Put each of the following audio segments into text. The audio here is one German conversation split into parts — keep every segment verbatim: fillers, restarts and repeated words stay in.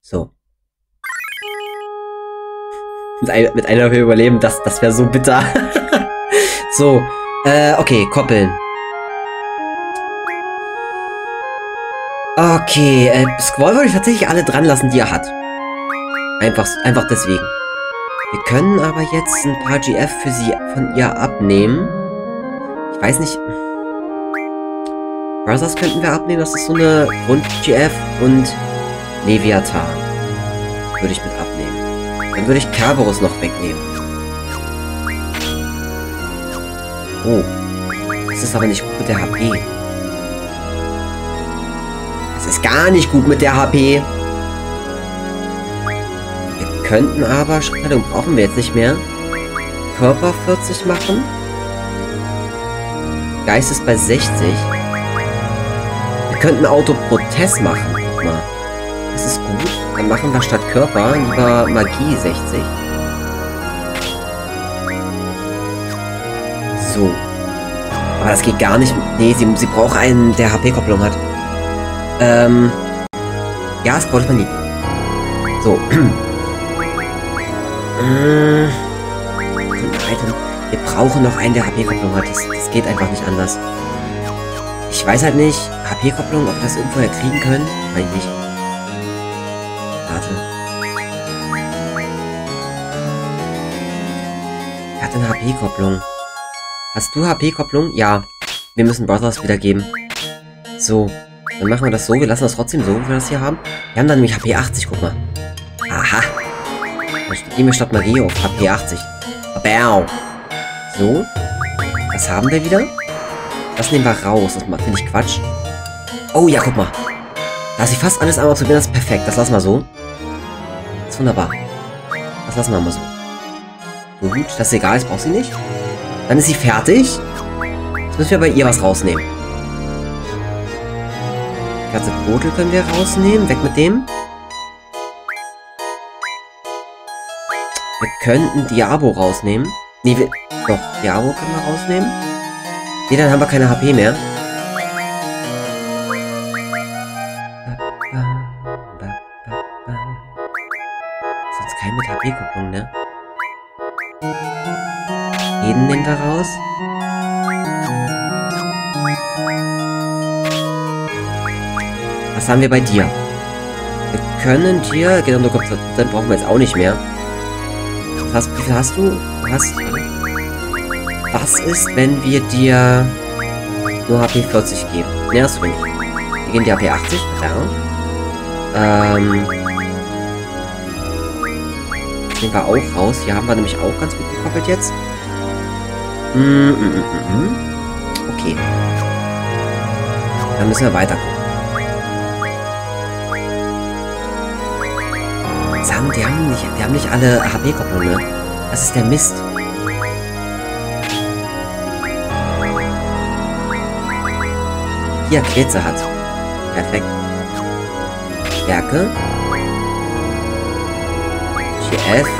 So. Mit, ein, mit einer wir überleben, das, das wäre so bitter. So, äh, okay, koppeln. Okay, äh, Squall würde ich tatsächlich alle dran lassen, die er hat. Einfach, einfach deswegen. Wir können aber jetzt ein paar G F für sie von ihr abnehmen. Ich weiß nicht. Brothers könnten wir abnehmen, das ist so eine Grund-G F und Leviathan. Würde ich mit abnehmen. Dann würde ich Kerberos noch wegnehmen. Oh. Das ist aber nicht gut mit der H P. Das ist gar nicht gut mit der H P. Wir könnten aber, Schritthaltung brauchen wir jetzt nicht mehr. Körper vierzig machen. Geist ist bei sechzig. Wir könnten Autoprotest machen. Guck mal. Das ist gut. Dann machen wir statt Körper lieber Magie sechzig. So. Aber das geht gar nicht. Nee, sie, sie braucht einen, der H P-Kopplung hat. Ähm. Ja, das braucht man nie. So. Wir brauchen noch einen, der H P-Kopplung hat. Das, das geht einfach nicht anders. Ich weiß halt nicht, H P-Kopplung, ob wir das irgendwo kriegen können. Weiß ich nicht. Warte. Er hat eine H P-Kopplung. Hast du H P-Kopplung? Ja. Wir müssen Brothers wiedergeben. So. Dann machen wir das so. Wir lassen das trotzdem so, wie wir das hier haben. Wir haben dann nämlich H P achtzig, guck mal. Aha. Dann gehen wir statt Magie auf H P achtzig. Bau. So. Was haben wir wieder? Das nehmen wir raus. Das finde ich Quatsch. Oh ja, guck mal. Da ist sie fast alles einmal zu sehen. Das ist perfekt. Das lassen wir so. Das ist wunderbar. Das lassen wir mal so. Gut, das ist egal. Das braucht sie nicht. Dann ist sie fertig. Jetzt müssen wir bei ihr was rausnehmen. Katze Kotel können wir rausnehmen. Weg mit dem. Wir könnten Diabo rausnehmen. Nee, wir... Doch, Diabo können wir rausnehmen. Nee, dann haben wir keine H P mehr. Sonst kein mit H P-Kupplung, ne? Jeden nehmen wir raus. Was haben wir bei dir? Wir können dir... Genau, du kommst, dann brauchen wir jetzt auch nicht mehr. Was, wie viel hast du? Du hast... Was ist, wenn wir dir nur H P vierzig geben? Ne, hast du nicht. Wir geben dir H P achtzig. Ja. Ähm... Das nehmen wir auch raus. Hier haben wir nämlich auch ganz gut gekoppelt jetzt. Mm, mm, mm, mm. Okay. Dann müssen wir weiter gucken. Sam, die haben nicht, die haben nicht alle H P-Kopplung, ne? Das ist der Mist. Hier, Kretze hat. Perfekt. Werke. G F.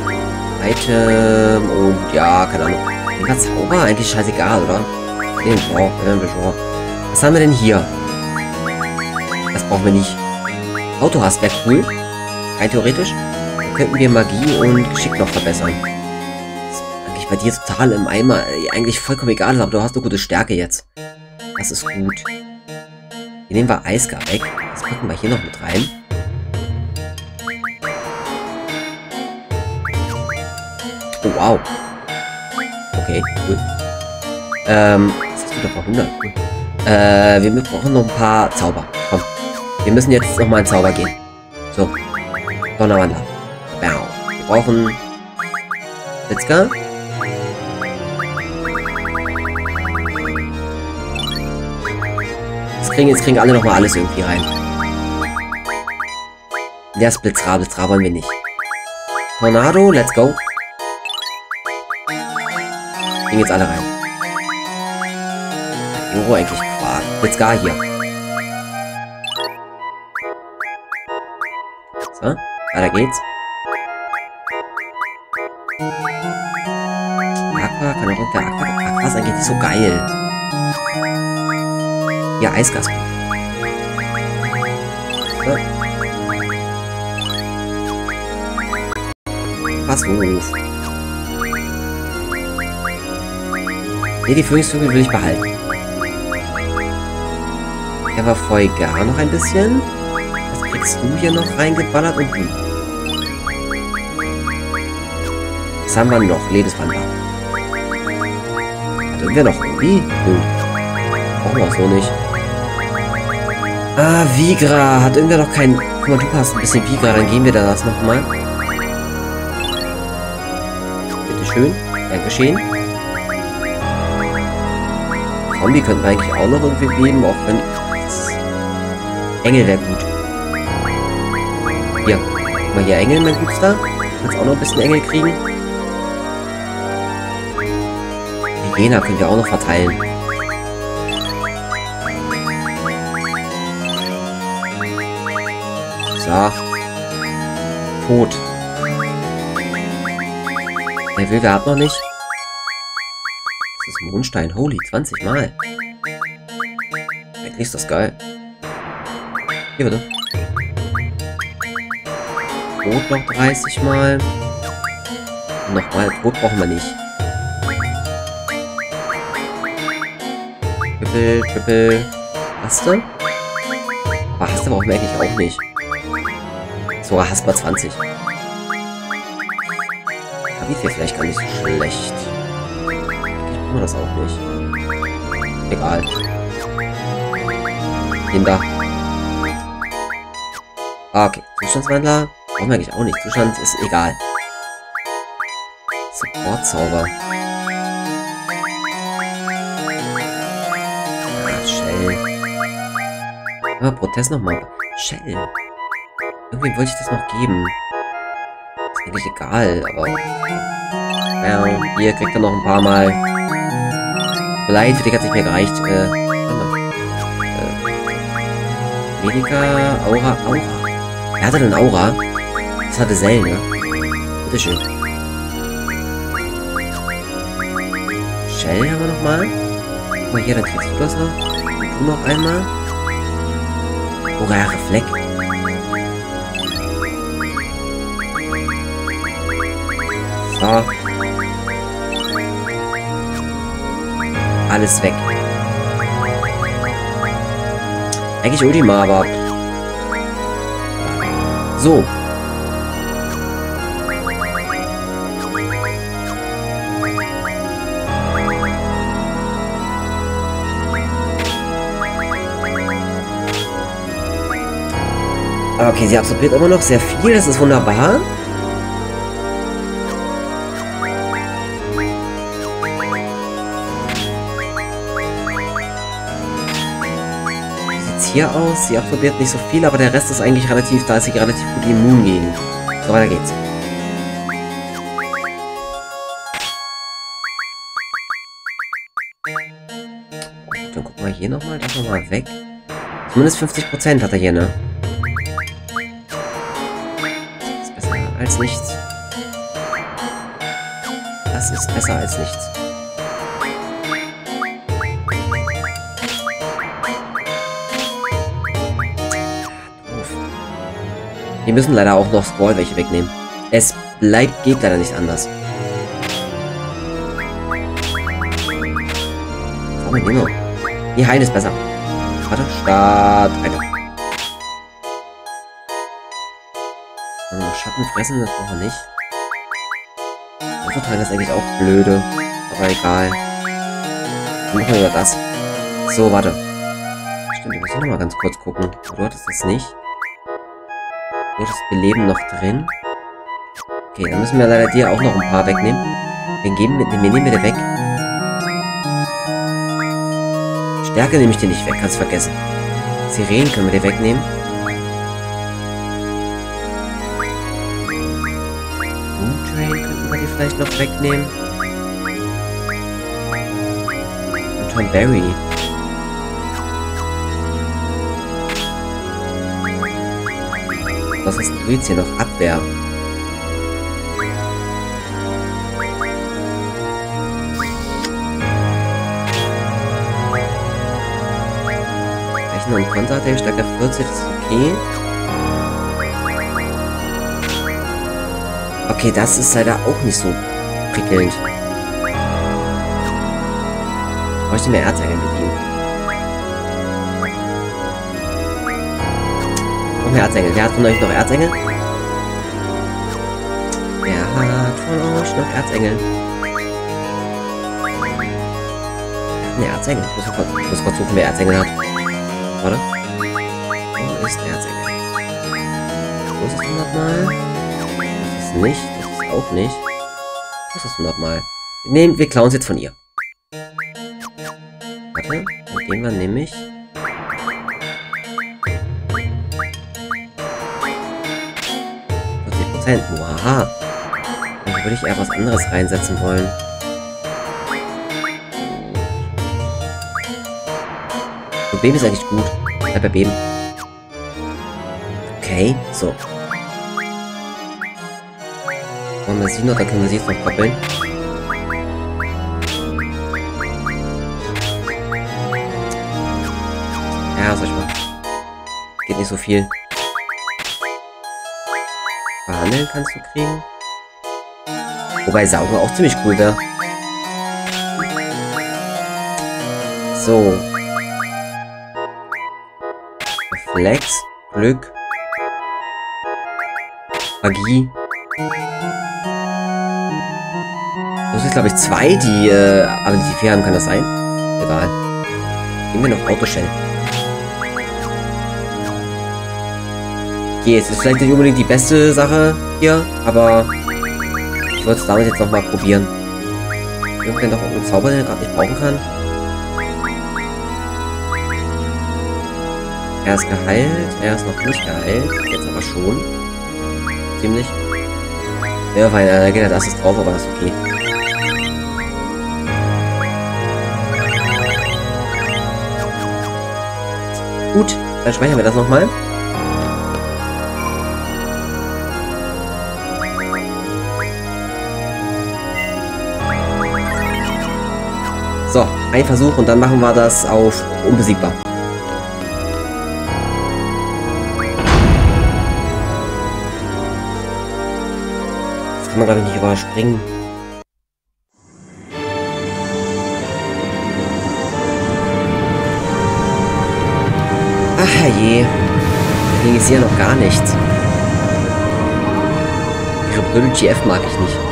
Item. Und ja, keine Ahnung. Nehmen Zauber? Eigentlich scheißegal, oder? Den brauchen wir schon. Was haben wir denn hier? Das brauchen wir nicht. Autohass wäre cool. Rein theoretisch. Dann könnten wir Magie und Geschick noch verbessern. Das ist eigentlich bei dir total im Eimer. Eigentlich vollkommen egal, aber du hast eine gute Stärke jetzt. Das ist gut. Hier nehmen wir Eisgar weg. Das packen wir hier noch mit rein. Oh, wow. Okay, cool. Ähm, was hast du da für hundert? Cool. Äh, wir brauchen noch ein paar Zauber. Komm. Wir müssen jetzt noch mal einen Zauber gehen. So. Donnerwandler. Bau. Wir brauchen Blitzger. Jetzt kriegen, jetzt kriegen alle noch mal alles irgendwie rein. Der ist Blitzra. Blitzra wollen wir nicht. Tornado, let's go. Kriegen jetzt alle rein. Juro eigentlich Quark. Blitzgar hier. So, weiter geht's. Aqua, kann auch runter. Aqua, Aqua ist eigentlich nicht so geil. Ja, Eisgas. So. pass auf. Ne, die Frühlingsvögel will ich behalten. Der war voll gar noch ein bisschen. Was kriegst du hier noch reingeballert und du? Was haben wir noch? Lebenswandler. Hat irgendwer noch irgendwie? Nö. Brauchen wir auch so nicht. Ah, Vigra. Hat irgendwer noch kein... Guck mal, du hast ein bisschen Vigra. Dann geben wir da das nochmal. Bitteschön. Dankeschön. Zombie könnten wir eigentlich auch noch irgendwie geben, auch wenn... Engel wäre gut. Hier. Guck mal hier, Engel, mein Liebster. Kannst auch noch ein bisschen Engel kriegen. Hyena können wir auch noch verteilen. So. Tot. Wer will, wer hat noch nicht? Das ist ein Mondstein. Holy, zwanzig Mal. Eigentlich ist das geil. Hier bitte. Rot noch dreißig Mal. Und nochmal. Rot brauchen wir nicht. Triple, Triple. Haste? Aber Haste brauchen wir eigentlich auch nicht. So, Hasper zwanzig. Habe ich hier vielleicht gar nicht so schlecht. Ich brauche das auch nicht. Egal. Den da. Ah, okay. Zustandswandler brauchen wir eigentlich auch nicht. Zustand ist egal. Support-Zauber. Ah, Shell. Ah, Protest nochmal. Shell. Irgendwie wollte ich das noch geben. Ist eigentlich egal, aber... Ja, hier kriegt er noch ein paar Mal. Leid, für dich hat es nicht mehr gereicht. Äh, äh, Medica, Aura, Aura. Wer hatte denn Aura? Das hatte Zell, ne? Bitteschön. Shell haben wir nochmal. Guck mal hier, dann kriegst du das noch. Und du noch einmal. Aura, Reflex. So. Alles weg. Eigentlich Ultima, aber... So. Okay, sie absorbiert immer noch sehr viel, das ist wunderbar. Hier aus. Sie absorbiert nicht so viel, aber der Rest ist eigentlich relativ, da ist sie relativ gut immun gegen. So, weiter geht's. Dann gucken wir hier nochmal, das nochmal weg. Zumindest fünfzig Prozent hat er hier, ne? Das ist besser als nichts. Das ist besser als nichts. Wir müssen leider auch noch Squall welche wegnehmen. Es bleibt, geht leider nicht anders. Was haben wir hier noch? Die Heilen ist besser. Warte, Start, weiter. Also Schatten fressen, das brauchen wir nicht. Unterteilen ist eigentlich auch blöde. Aber egal. Dann machen wir über das. So, warte. Stimmt, ich muss hier nochmal ganz kurz gucken. Du hattest das nicht. Du hattest Beleben noch drin. Okay, dann müssen wir leider dir auch noch ein paar wegnehmen. Den geben wir, den nehmen wir dir weg. Stärke nehme ich dir nicht weg, kannst vergessen. Sirenen können wir dir wegnehmen. Moontrain könnten wir dir vielleicht noch wegnehmen. Und Tom Barry. Was hast du jetzt hier noch? Abwehr. Rechnen und Konterattacke, Stärke vierzig ist okay. Okay, das ist leider auch nicht so prickelnd. Ich bräuchte mehr Erzengel mit ihm. Noch mehr Erzengel. Wer hat von euch noch Erzengel? Wer hat von euch noch Erzengel? Ne, Erzengel. Ich muss kurz, ich muss kurz suchen, wer Erzengel hat. Warte. Wo ist der Erzengel? Wo ist das hundertmal? Das ist nicht. Das ist auch nicht. Wo ist das hundertmal? Nehmen, wir klauen es jetzt von ihr. Warte. Dann gehen wir nämlich... vierzig Prozent. Wow. Dann würde ich eher was anderes reinsetzen wollen. So, Beben ist eigentlich gut. Bleib bei Beben. Okay, so. Wollen wir sie noch, dann können wir sie jetzt noch koppeln. Ja, soll ich mal. Geht nicht so viel. Verhandeln kannst du kriegen. Wobei Saugen auch ziemlich cool wäre. So. Reflex, Glück, Magie. Das ist, glaube ich, zwei, die äh, Ability vier haben, kann das sein? Egal. Gehen wir noch Autoshell. Okay, es ist vielleicht nicht unbedingt die beste Sache hier, aber ich wollte es damit jetzt nochmal probieren. Irgendwer noch einen Zauber, den er gerade nicht brauchen kann. Er ist geheilt, er ist noch nicht geheilt, jetzt aber schon. Ziemlich. Ja, weil er geht halt erstes drauf, aber das ist okay. Gut, dann speichern wir das nochmal. So, ein Versuch und dann machen wir das auf unbesiegbar. Das kann man, glaube ich, nicht überspringen. Ach herrje, dagegen ist hier noch gar nichts. Ihre blöde G F mag ich nicht.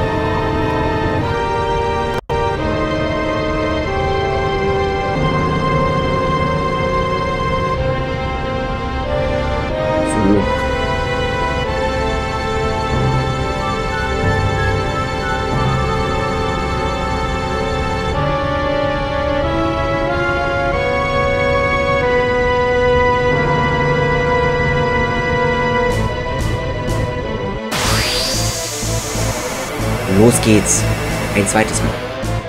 Los geht's. Ein zweites Mal.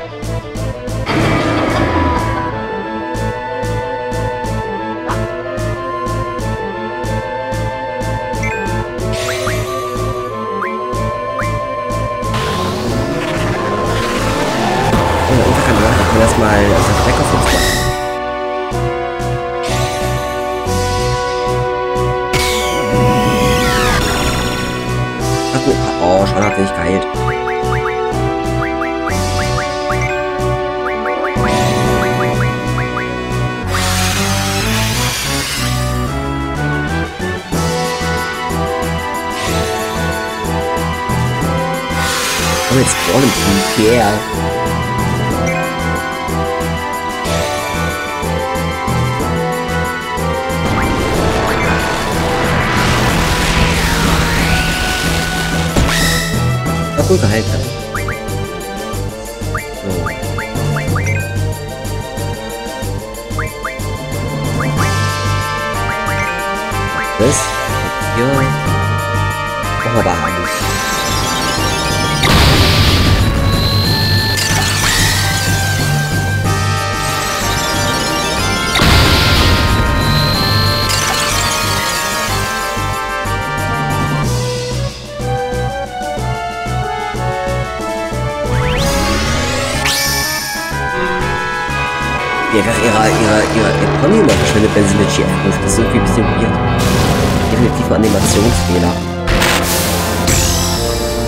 Oh, Unterkanal, da können wir erstmal das Deck auf uns machen. Oh, schon hat er nicht geheilt. Oh, jetzt spawnen die. Yeah. Ach, gut geheilt hat. So. Das hier. Machen wir aber alles. Die einfach ihre, ihre, ihre Pony immer verschwindet, wenn sie mit G F ruft. Das ist irgendwie ein bisschen weird. Definitiv ein Animationsfehler.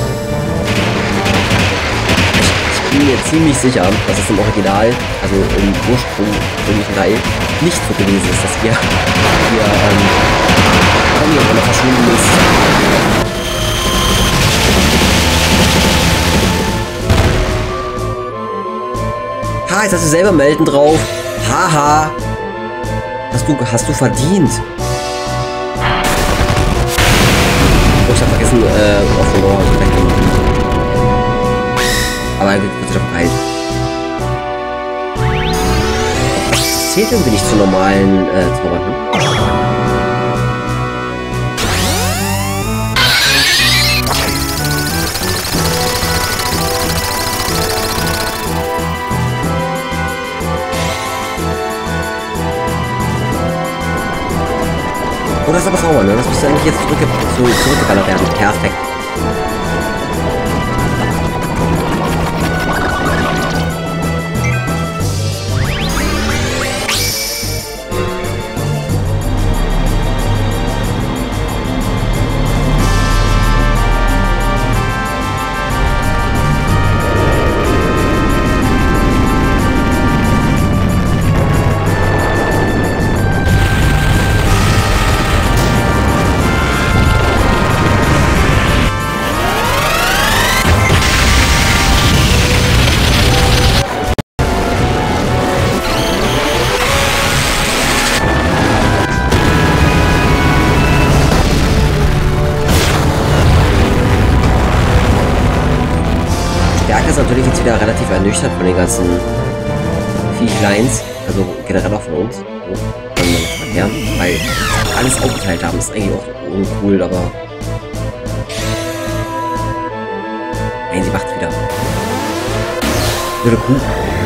bin mir ziemlich sicher, dass es im Original, also im ursprünglichen Teil, nicht so gewesen ist, dass wir hier ähm, Conny auf einmal verschwunden ist. Ha, jetzt hast du selber melden drauf. Haha. Hast du, hast du verdient. Oh, ich hab vergessen, äh, auf den Rohr zu wegnehmen. Aber er wird wieder verheilt. Das zählt irgendwie nicht zu normalen äh, Zaubern. Hm? Oh, das ist aber sauber, ne? Das müsste eigentlich jetzt zurückge zu, zurückgeballert werden. Perfekt. Ist natürlich jetzt wieder relativ ernüchtert von den ganzen Viechleins, also generell auch von uns, so, von her, weil wir alles aufgeteilt haben, ist eigentlich auch uncool, aber nein, sie macht's wieder. Blöde Kuh.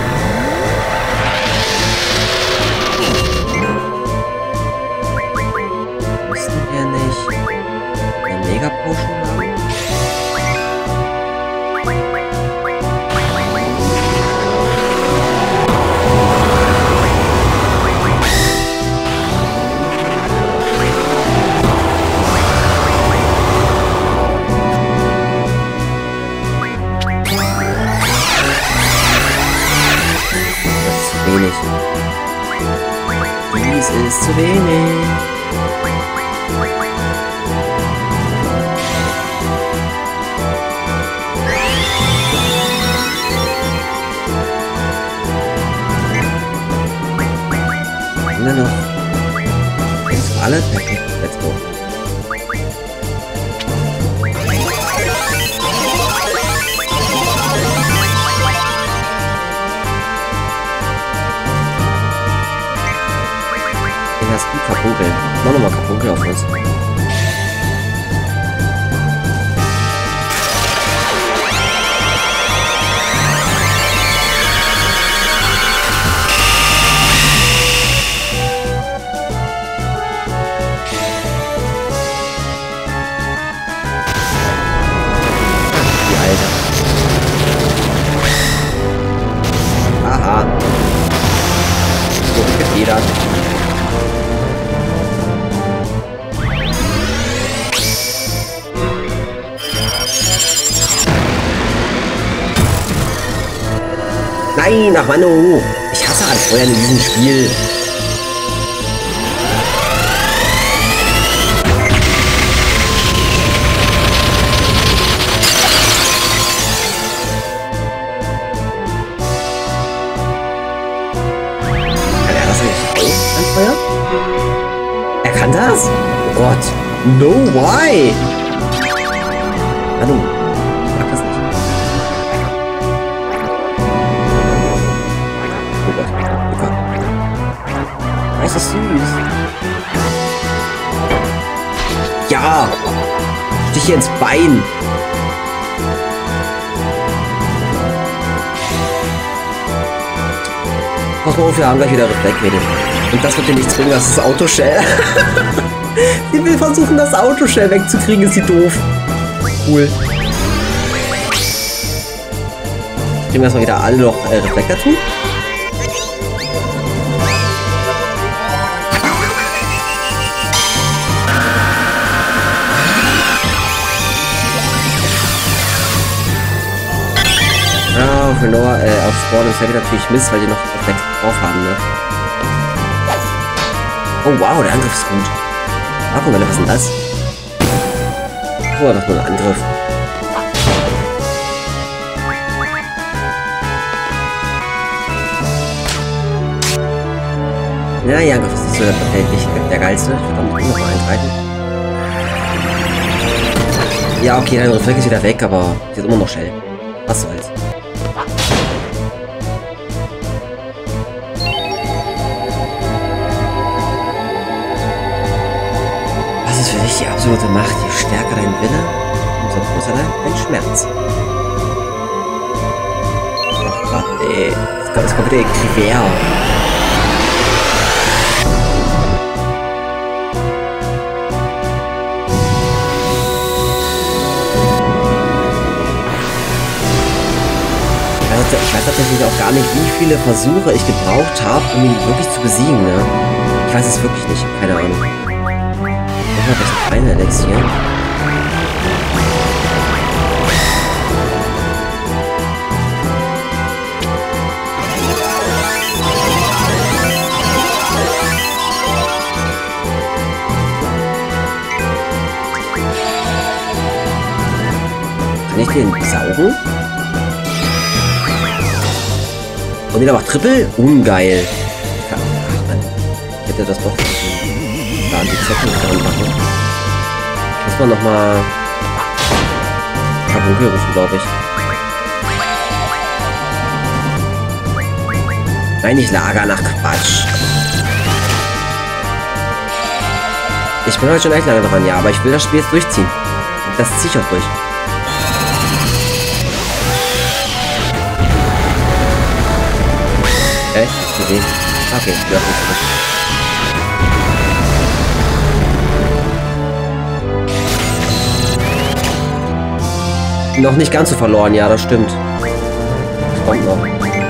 Müssten wir nicht eine Mega-Potion haben? Wenig. Dies ist zu wenig. Haben wir noch? Jetzt für alle? Perfekt. Let's go. Hast du Karpunkel? Mach nochmal Karpunkel auf uns. Die Alte. Aha. So gefedert. Nein, ach Manu! Ich hasse alles vorher in diesem Spiel. Kann er das eigentlich auch anfeuern? Er kann das? Oh Gott. No, why? Manu. Das ist süß. Ja! Stich ins Bein! Pass mal auf, wir haben gleich wieder Reflex-Mädel. Und das wird dir nichts bringen, das ist das Autoshell. Sie will versuchen, das Autoshell wegzukriegen, ist sie doof. Cool. Kriegen wir erstmal wieder alle noch äh, Reflex dazu. Ja, auf Renoa, äh, auf Spawn und Freddy natürlich Mist, weil die noch Reflex drauf haben, ne? Oh wow, der Angriff ist gut. Ah, guck mal, was ist denn das? Oh, das ist nur ein Angriff. Ja, ja, Angriff ist nicht so der, der, der geilste. Ich würde auch noch mal eingreifen. Ja, okay, dein Reflex ist wieder weg, aber sie ist immer noch Shell. Was soll's. Was ist für dich die absolute Macht? Je stärker dein Wille, umso größer dein Schmerz. Ach Gott, ey. Es kommt wieder quer. Ich weiß tatsächlich auch gar nicht, wie viele Versuche ich gebraucht habe, um ihn wirklich zu besiegen, ne? Ich weiß es wirklich nicht, keine Ahnung. Ich habe jetzt eine Elixier. Kann ich den saugen? Und den macht Triple? Ungeil. Ach man. Ich hätte das doch da an die Zettel dran machen. Muss man nochmal Carbunkel rufen, glaube ich. Nein, nicht Lager nach Quatsch. Ich bin heute schon echt lange dran, ja, aber ich will das Spiel jetzt durchziehen. Das ziehe ich auch durch. Echt? Okay. Okay, ja, nicht noch nicht ganz so verloren, ja, das stimmt. Das kommt noch.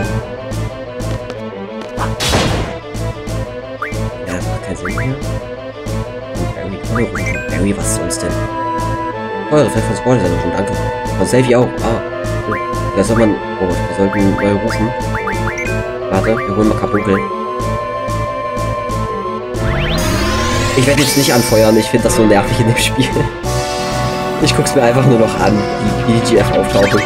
Ja, das macht keinen Sinn mehr. Barry, Barry, was sonst denn? Oh, das Reflex von Sport ist ja schon, danke. Von Selfie auch. Ah, cool. Ja, soll man. Oh, wir sollten neu rufen. Warte, wir holen mal Carbunkel. Ich werde jetzt nicht anfeuern, ich finde das so nervig in dem Spiel. Ich guck's mir einfach nur noch an, wie, wie die G F auftauchen.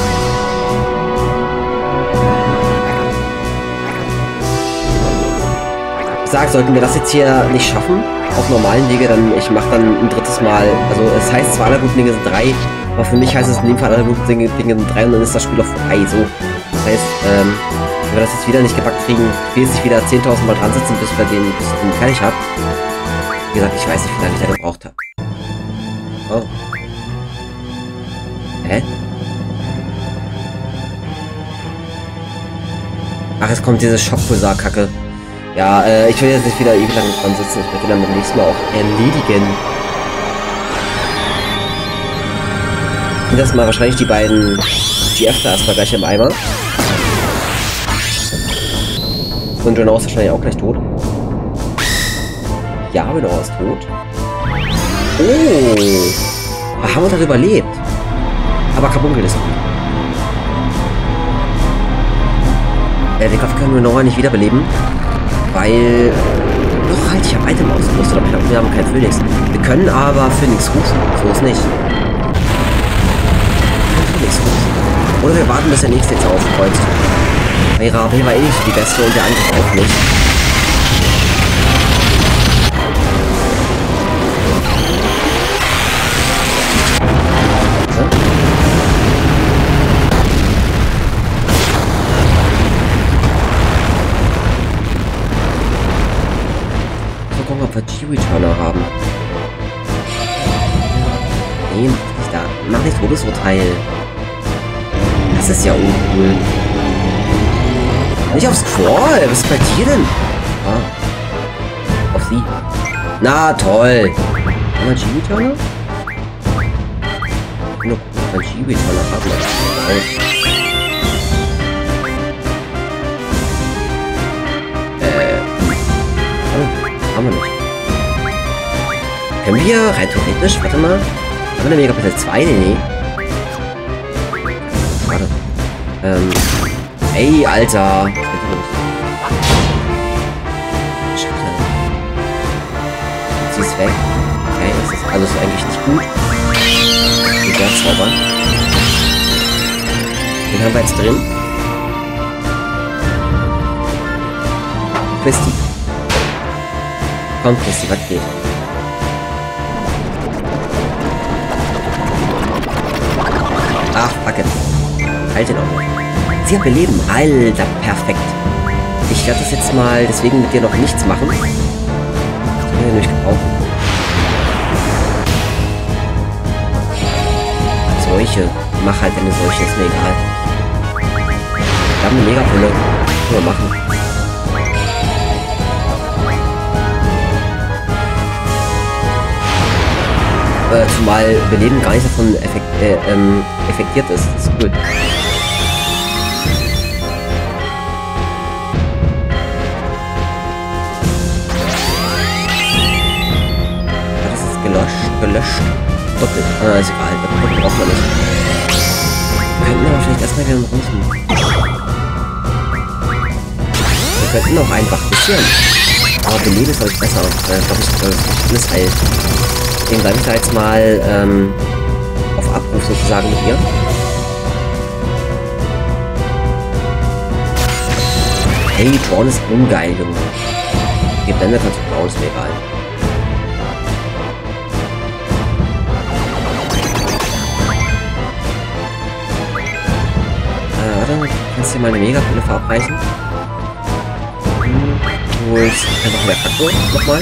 Ich sag, sollten wir das jetzt hier nicht schaffen, auf normalen Wege, dann ich mache dann ein drittes Mal. Also es heißt zwar, alle guten Dinge sind drei, aber für mich heißt es in dem Fall, alle guten Dinge, Dinge sind drei und dann ist das Spiel auch vorbei. So. Das heißt, ähm, wenn wir das jetzt wieder nicht gepackt kriegen, ich will jetzt nicht wieder zehntausend Mal dran sitzen, bis wir den, bis ich den fertig habe. Wie gesagt, ich weiß nicht, wie lange ich da gebraucht habe. Oh. Hä? Ach, es kommt diese Schockpulsar-Kacke. Ja, äh, ich will jetzt nicht wieder ewig lang dran sitzen. Ich möchte dann beim nächsten Mal auch erledigen. Und das mal wahrscheinlich die beiden G F da erstmal gleich im Eimer. Und Renault ist wahrscheinlich auch gleich tot. Ja, Renault ist tot. Oh! Ach, haben wir das überlebt? Aber Carbunkel ist gut. Äh, den Kopf können wir Renault nicht wiederbeleben. Weil... Doch, halt, ich habe Item ausgerüstet, aber ich glaube, wir haben keinen Phoenix. Wir können aber Phoenix rufen. So ist nicht. Phoenix rufen. Oder wir warten, bis der nächste jetzt aufkreuzt. Weil ihre A P war eh nicht die beste und der Angriff auch nicht. So, gucken, ob wir G-Returner haben. Nee, mach nicht da. Mach nicht Todesurteil. Das ist ja uncool. Nicht aufs Crawl, was ist bei dir denn? Ah. Auf sie. Na toll. Haben wir G-Returner? Ich will nur gucken, ob wir G-Returner haben. Äh. Oh, haben wir nicht. Können wir rein theoretisch, warte mal. Haben wir eine Mega Kapitel zwei? Nee, nee. Schade. Ähm. Ey, Alter. Schade. Sie ist weg. Okay, das ist alles eigentlich nicht gut. Die der Zauber. Den haben wir jetzt drin. Christi. Komm, Christi, was geht? Ach, fuck it. Halt den auch noch. Sie hat Beleben. Alter, perfekt. Ich werde das jetzt mal deswegen mit dir noch nichts machen. Das will ich nämlich gebrauchen. Seuche. Mach halt eine Seuche, ist mir egal. Wir haben eine Megapille. Können wir machen. Äh, zumal Beleben gar nicht davon effekt, äh, ähm, effektiert ist. Das ist cool. Das ist gelöscht. Gelöscht. Doppelt. Ah, ist egal. Doppelt braucht man nicht. Wir könnten aber vielleicht erstmal wieder rufen. Wir könnten auch einfach ein bisschen. Aber Beleben ist, glaube ich, besser. Äh, glaube ich, das alles heilt. Deswegen bleibe ich da jetzt mal ähm, auf Abruf sozusagen mit ihr. Hey, Drawn ist ungeil, Junge. Die Blende kannst du bauen, ist mir egal. Äh, warte, kannst du dir mal eine Megapille verabreichen? Hm, du holst einfach wieder Faktor nochmal.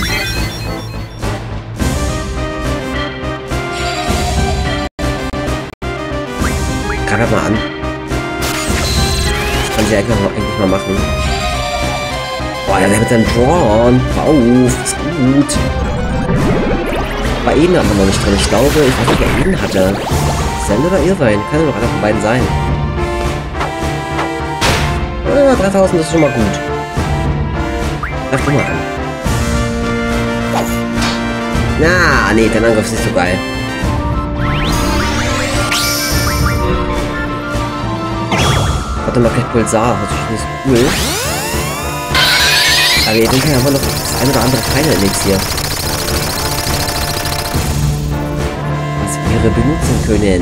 Greif mal an. Das kann sie eigentlich, noch, eigentlich mal machen. Boah, der mit dem Drawn. Hör auf, ist gut. Aber Eden hat man noch nicht drin. Ich glaube, ich weiß nicht, wer Eden hatte. Send oder Irrwein? Kann ja noch einer von beiden sein. Ah, dreitausend ist schon mal gut. Greif du mal an. Na, nee, dein Angriff ist nicht so geil. Warte mal, gleich Pulsar, das ist nicht so cool. Aber wir denken ja immer noch das eine oder andere Pfeile-Elixier. Was wir benutzen können.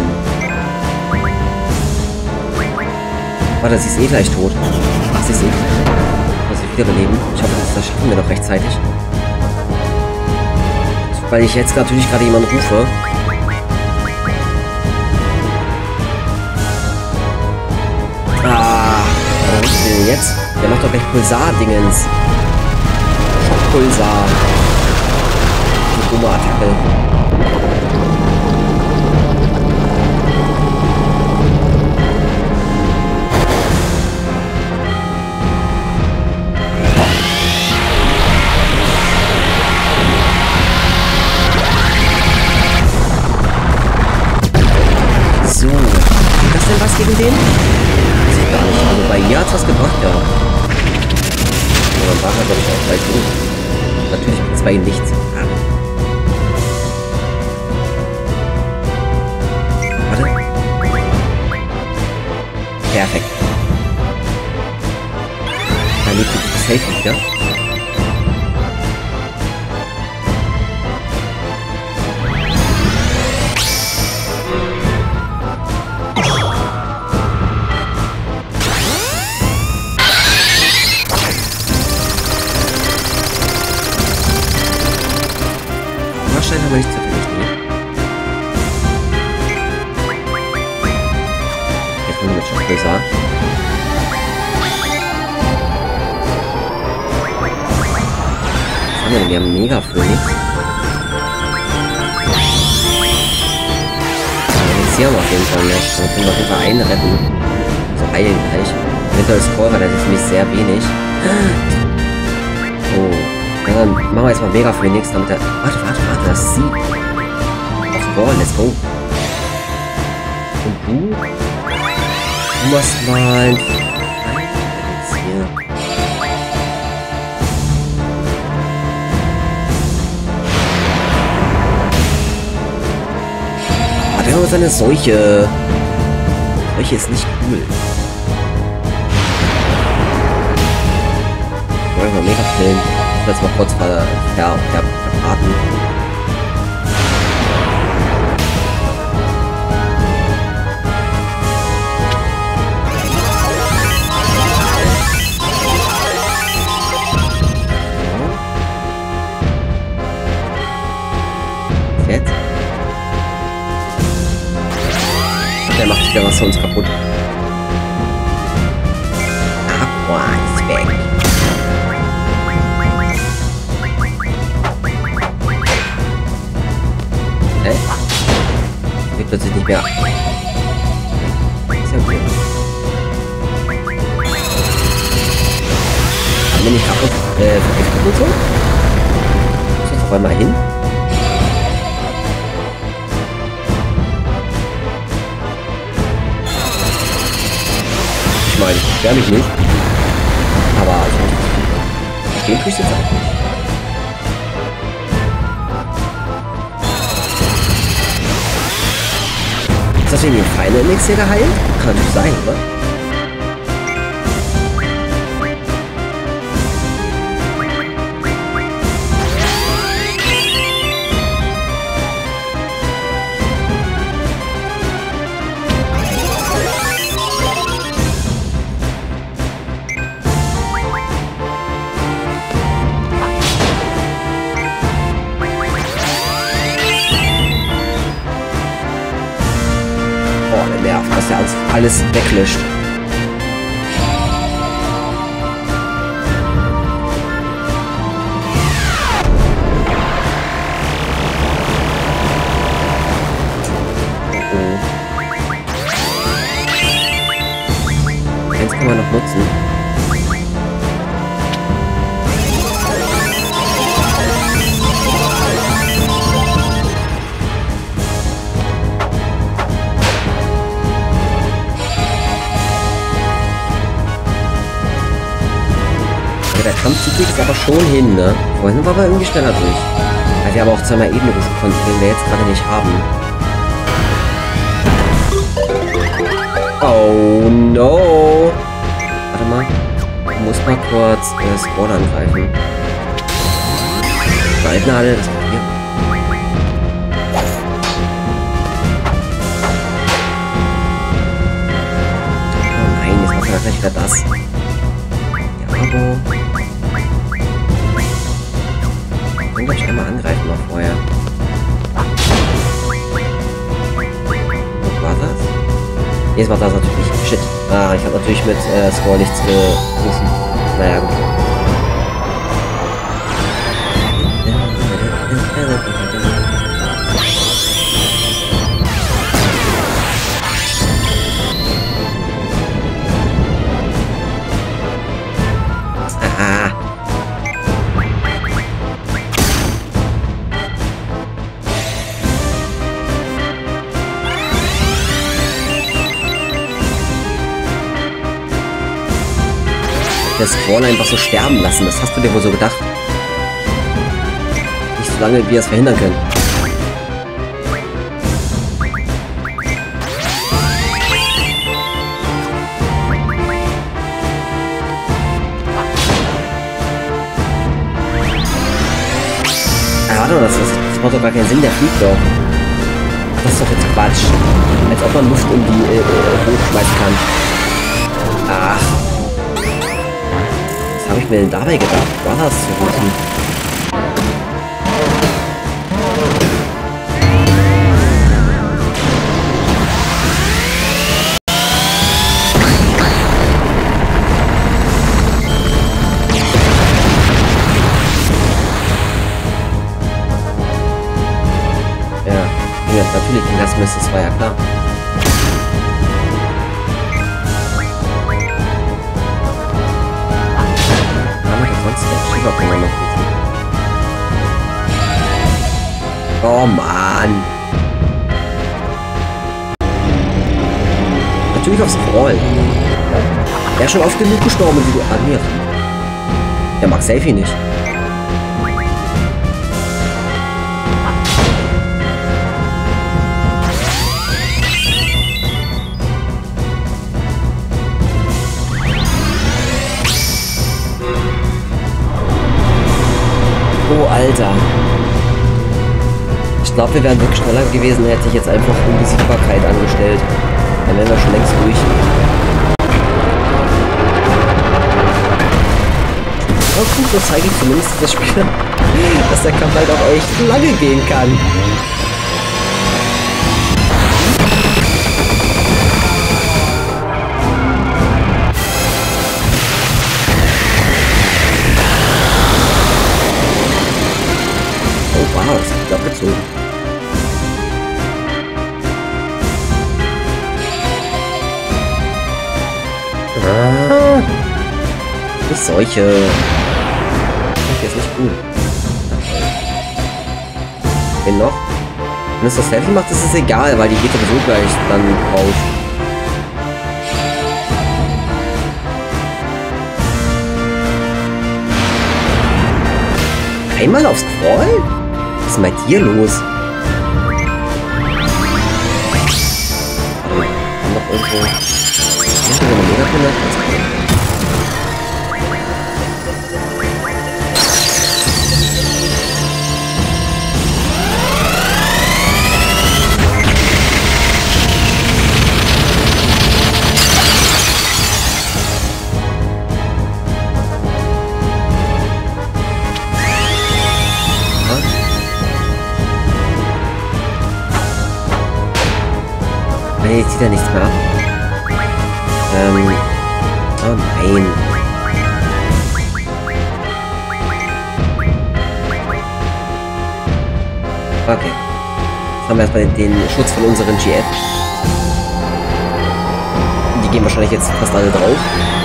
Warte, sie ist eh gleich tot. Ach, sie ist eh gleich tot. Muss ich wiederbeleben. Ich hoffe, das schaffen wir noch rechtzeitig. Weil ich jetzt natürlich gerade jemanden rufe. Ah, was ist denn jetzt? Der macht doch gleich Pulsar-Dingens. Schockpulsar. Die dumme Attacke. So, geht das denn was gegen den? Gar nicht. Also bei ihr hat es was gebracht, ja. Aber dann war er, glaube ich, auch gleich gut. Natürlich gibt es bei ihm nichts. Warte. Perfekt. Da lebt die gute Safe wieder. Wahrscheinlich aber nicht zu vernichten. Jetzt kommen wir mit Schockpulsar. Was haben wir denn? Wir haben mega Phoenix. Jetzt hier haben wir auf jeden Fall nicht. Dann können wir auf jeden Fall einen retten. So heilen gleich. Eventuell Score war das jetzt nämlich sehr wenig. Oh. Ja, dann machen wir jetzt mal Mega Phoenix, damit er... Warte, warte, warte, das sieht... Aufs Ball, let's go. Und du? Du machst mal... Ein... Hier. Ah, der hat seine Seuche. Seuche ist nicht cool. mal mega pillen. Ich will jetzt mal kurz ver, ver, ver, verbraten. Jetzt? Der macht wieder was für uns kaputt. Aqua ist weg. Hä? Geht plötzlich nicht mehr. Ist ja okay. Haben wir nicht kaputt, äh, vergiftet und so? Muss jetzt auf einmal hin? Ich meine, ich beschwere mich nicht. Aber also, verstehen tue ich jetzt auch nicht. Ist das wegen dem Final Elixir geheilt? Kann natürlich sein, oder? Dass der alles weglöscht. Oh. Eins kann man noch nutzen. Der Kampfzug ist aber schon hin, ne? Vorhin war wir irgendwie schneller durch. Weil wir aber auch zweimal Ebene rufen konnten, den wir jetzt gerade nicht haben. Oh no! Warte mal. Ich muss mal kurz äh, Squall angreifen. Waldnadel, das Papier. Oh nein, jetzt macht er gleich wieder das. Ja, aber... Ich kann gleich einmal angreifen noch vorher. Was war das? Jetzt macht das natürlich nicht. Shit. Ah, ich habe natürlich mit äh, Score nichts gerufen. Naja, gut. Aha. Der Squall einfach so sterben lassen. Das hast du dir wohl so gedacht. Nicht so lange, wie wir es verhindern können. Ah, warte mal, das, das, das macht doch gar keinen Sinn, der fliegt doch. Das ist doch jetzt Quatsch. Als ob man Luft in die äh, äh, hochschmeißen kann. Ach. Was habe ich mir denn dabei gedacht? Brothers zu rufen. Ja, natürlich ging das Mist, das war ja klar. Können wir noch rufen. Oh Mann. Natürlich aufs Scroll. Er ist schon oft genug gestorben, wie du agiert. Der mag Selfie nicht. Oh, Alter. Ich glaube, wir wären wirklich schneller gewesen, hätte ich jetzt einfach Unbesiegbarkeit angestellt. Dann wären wir schon längst durch. Aber gut, so zeige ich zumindest das Spiel, dass der Kampf halt auch echt lange gehen kann. Oh wow, das hat doch gezogen. Ah, nicht solche. Das ist nicht gut. Wen noch? Wenn es das Selfie macht, ist es egal, weil die geht sowieso gleich dann raus. Einmal aufs Scroll? Was ist denn bei dir los? Warte, haben noch irgendwo... Ist da eine Megapille? Nee, jetzt zieht er nichts mehr ab. Ähm. Oh nein. Okay. Jetzt haben wir erstmal den, den Schutz von unseren G F. Die gehen wahrscheinlich jetzt fast alle drauf.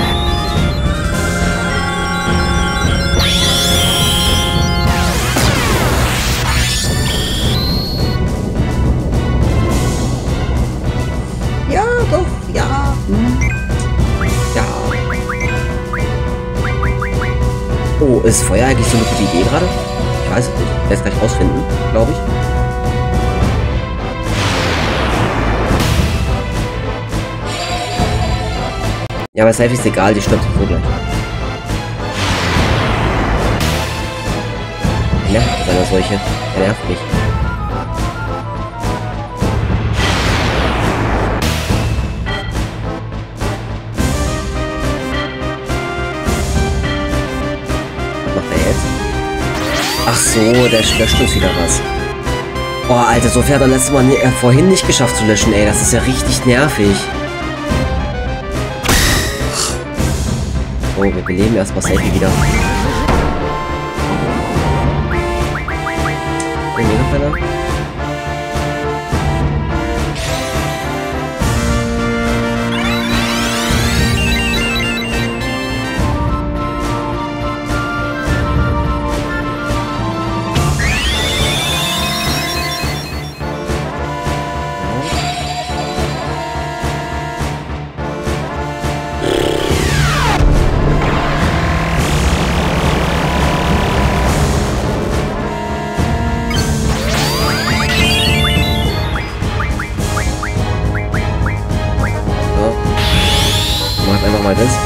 Ja, doch, ja. Hm. Ja. Oh, ist Feuer eigentlich so eine gute Idee gerade? Ich weiß es nicht. Ich werde es gleich rausfinden, glaube ich. Ja, aber Selfie ist egal, die stirbt sowieso gleich. Nervt mit seiner Seuche. Er nervt mich. Ach so, der löscht uns wieder was. Oh, Alter, so viel hat er letztes Mal äh, vorhin nicht geschafft zu löschen, ey. Das ist ja richtig nervig. Oh, wir beleben erstmal Selfie wieder. Oh, hier noch einer. Macht einfach mal das.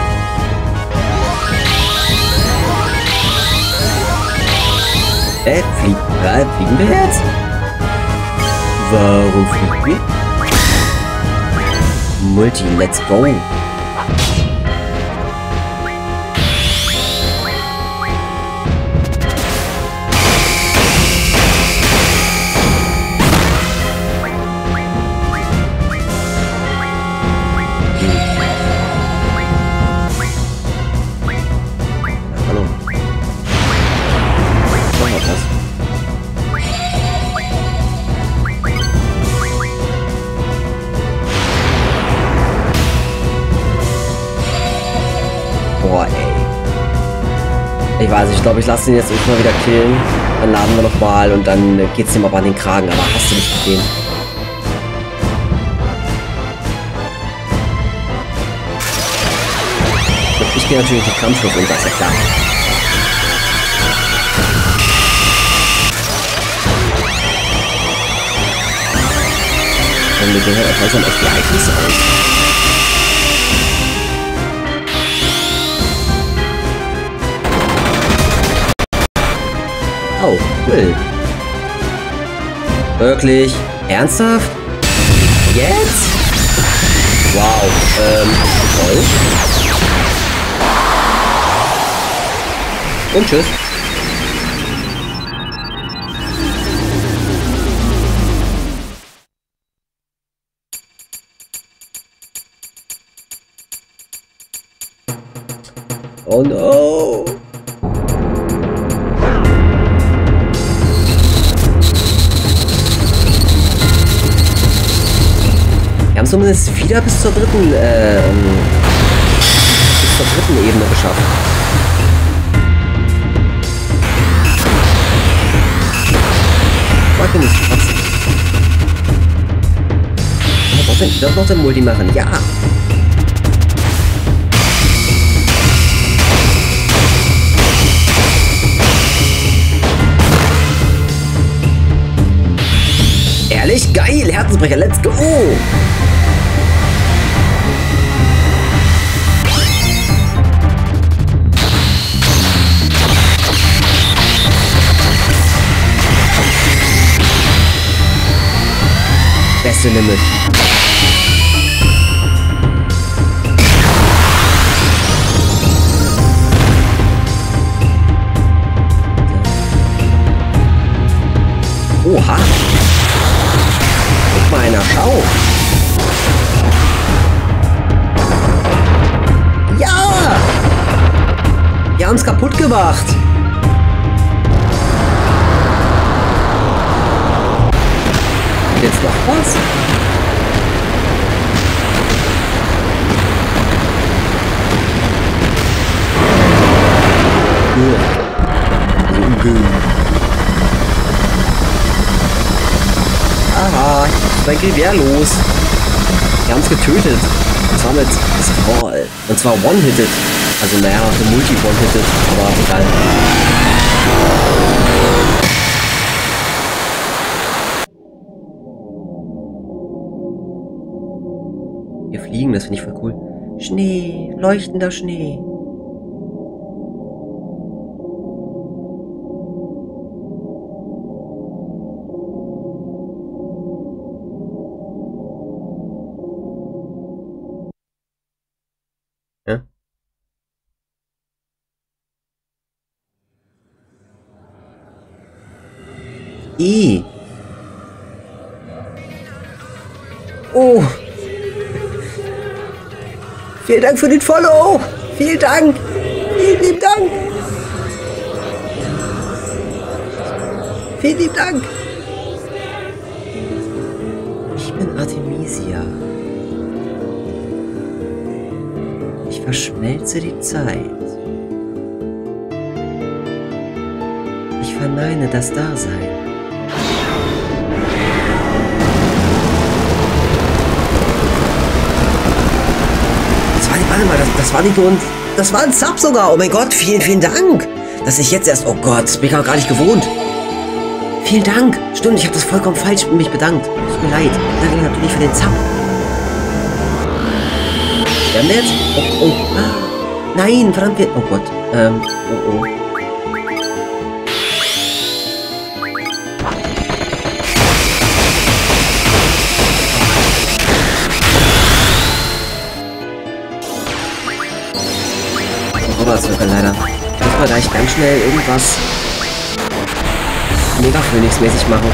Äh, fliegen, äh, fliegen wir jetzt? Warum fliegen wir? Multi, let's go. Boah, ey. Ich weiß, ich glaube, ich lasse ihn jetzt nicht mal wieder killen. Dann laden wir nochmal und dann geht's ihm aber an den Kragen. Aber hast du nicht gesehen? Und ich gehe natürlich die Kampfschluss runter, ist ja klar. Und wir gehen halt auch langsam auf die Items aus. Oh, cool. Wirklich? Ernsthaft? Jetzt? Wow, ähm, toll. Und tschüss. Oh no! Wir haben es zumindest wieder bis zur dritten, äh, bis zur dritten Ebene geschafft. Warte nicht, trotzdem. Ich darf noch den Multi machen, ja! Ehrlich? Geil! Herzensbrecher, let's go! Beste Limit. Oha! Guck mal einer, schau! Ja! Wir haben es kaputt gemacht! Und jetzt noch was? Aha, ich bin wehrlos. Wir haben es getötet. Das war mit Scroll. Und zwar one-hitted. Also naja, für Multi-one-hitted, aber egal. Wir fliegen, das finde ich voll cool. Schnee, leuchtender Schnee. Ja? I. Oh. Vielen Dank für den Follow. Vielen Dank. Vielen lieben Dank. Vielen lieben Dank. Ich bin Artemisia. Ich verschmelze die Zeit. Ich verneine das Dasein. Das war, warte mal, das, das war nicht nur ein, das war ein Sub sogar. Oh mein Gott, vielen, vielen Dank. Dass ich jetzt erst, oh Gott, das bin ich auch gar nicht gewohnt. Vielen Dank. Stimmt, ich habe das vollkommen falsch mit mich bedankt. Tut mir leid. Danke natürlich für den Sub. Sterben wir jetzt? Oh, oh. Ah. Nein, verdammt, wir... Oh Gott. Ähm, oh, oh. Roboter leider. Ich muss mal gleich ganz schnell irgendwas Mega Phoenix-mäßig machen.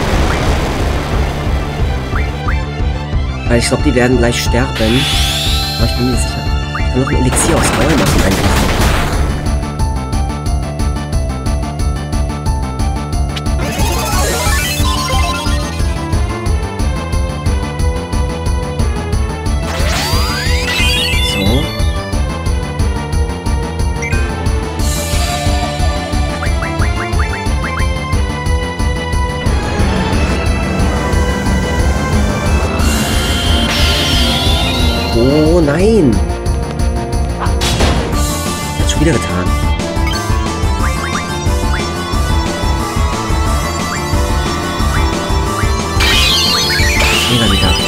Weil ich glaube, die werden gleich sterben. Aber ich bin mir nicht sicher. Ich kann noch ein Elixier aufs Maul machen eigentlich. Oh nein! Hat schon wieder getan. Mega wieder.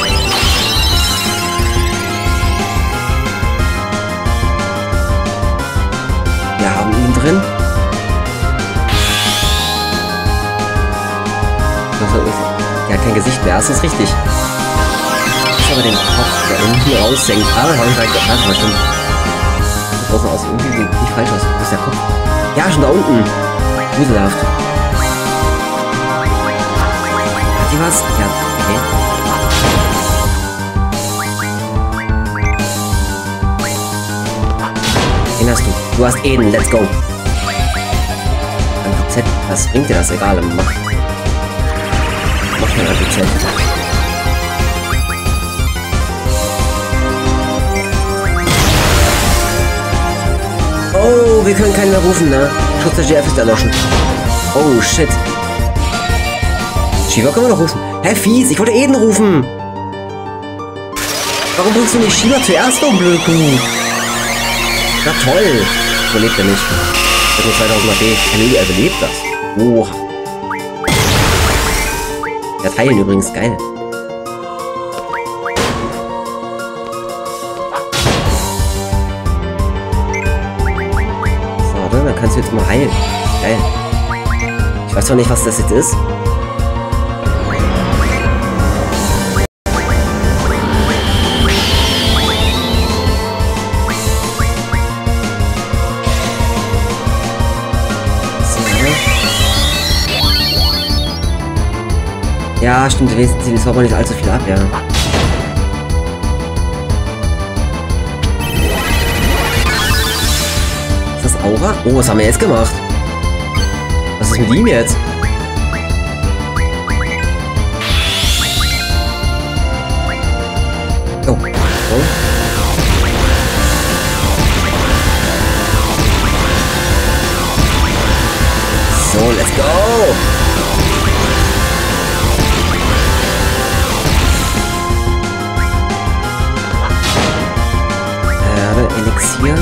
Wir haben ihn drin. Gesicht mehr. Das ist richtig. Ich aber den Kopf da unten raussenkt. Ah, das habe ich gerade gedacht. Das stimmt. Das draußen aus. Irgendwie sieht nicht falsch aus. Wo ist der Kopf? Ja, schon da unten. Gruselhaft. Hat die was? Ja, okay. Den hast du. Du hast Eden. Let's go. Anti-Z. Was bringt dir das? Egal. Mach. Mach kein Anti-Z. Oh, wir können keinen mehr rufen, ne? Schutz der G F ist erloschen. Oh, shit. Shiva können wir noch rufen. Hä, fies, ich wollte Eden rufen. Warum bringst du nicht Shiva zuerst, oh blöd du? Na toll. So lebt er nicht. Das ist nur zweitausend A P. Er überlebt das. Oha. Der Teilen übrigens, geil. Dann kannst du jetzt mal heilen. Geil. Ich weiß zwar nicht, was das jetzt ist. So. Ja, stimmt. Wenigstens das war aber nicht allzu viel ab, ja. Aura? Oh, was haben wir jetzt gemacht? Was ist mit ihm jetzt? Oh. Oh. So, let's go! Äh, Elixier.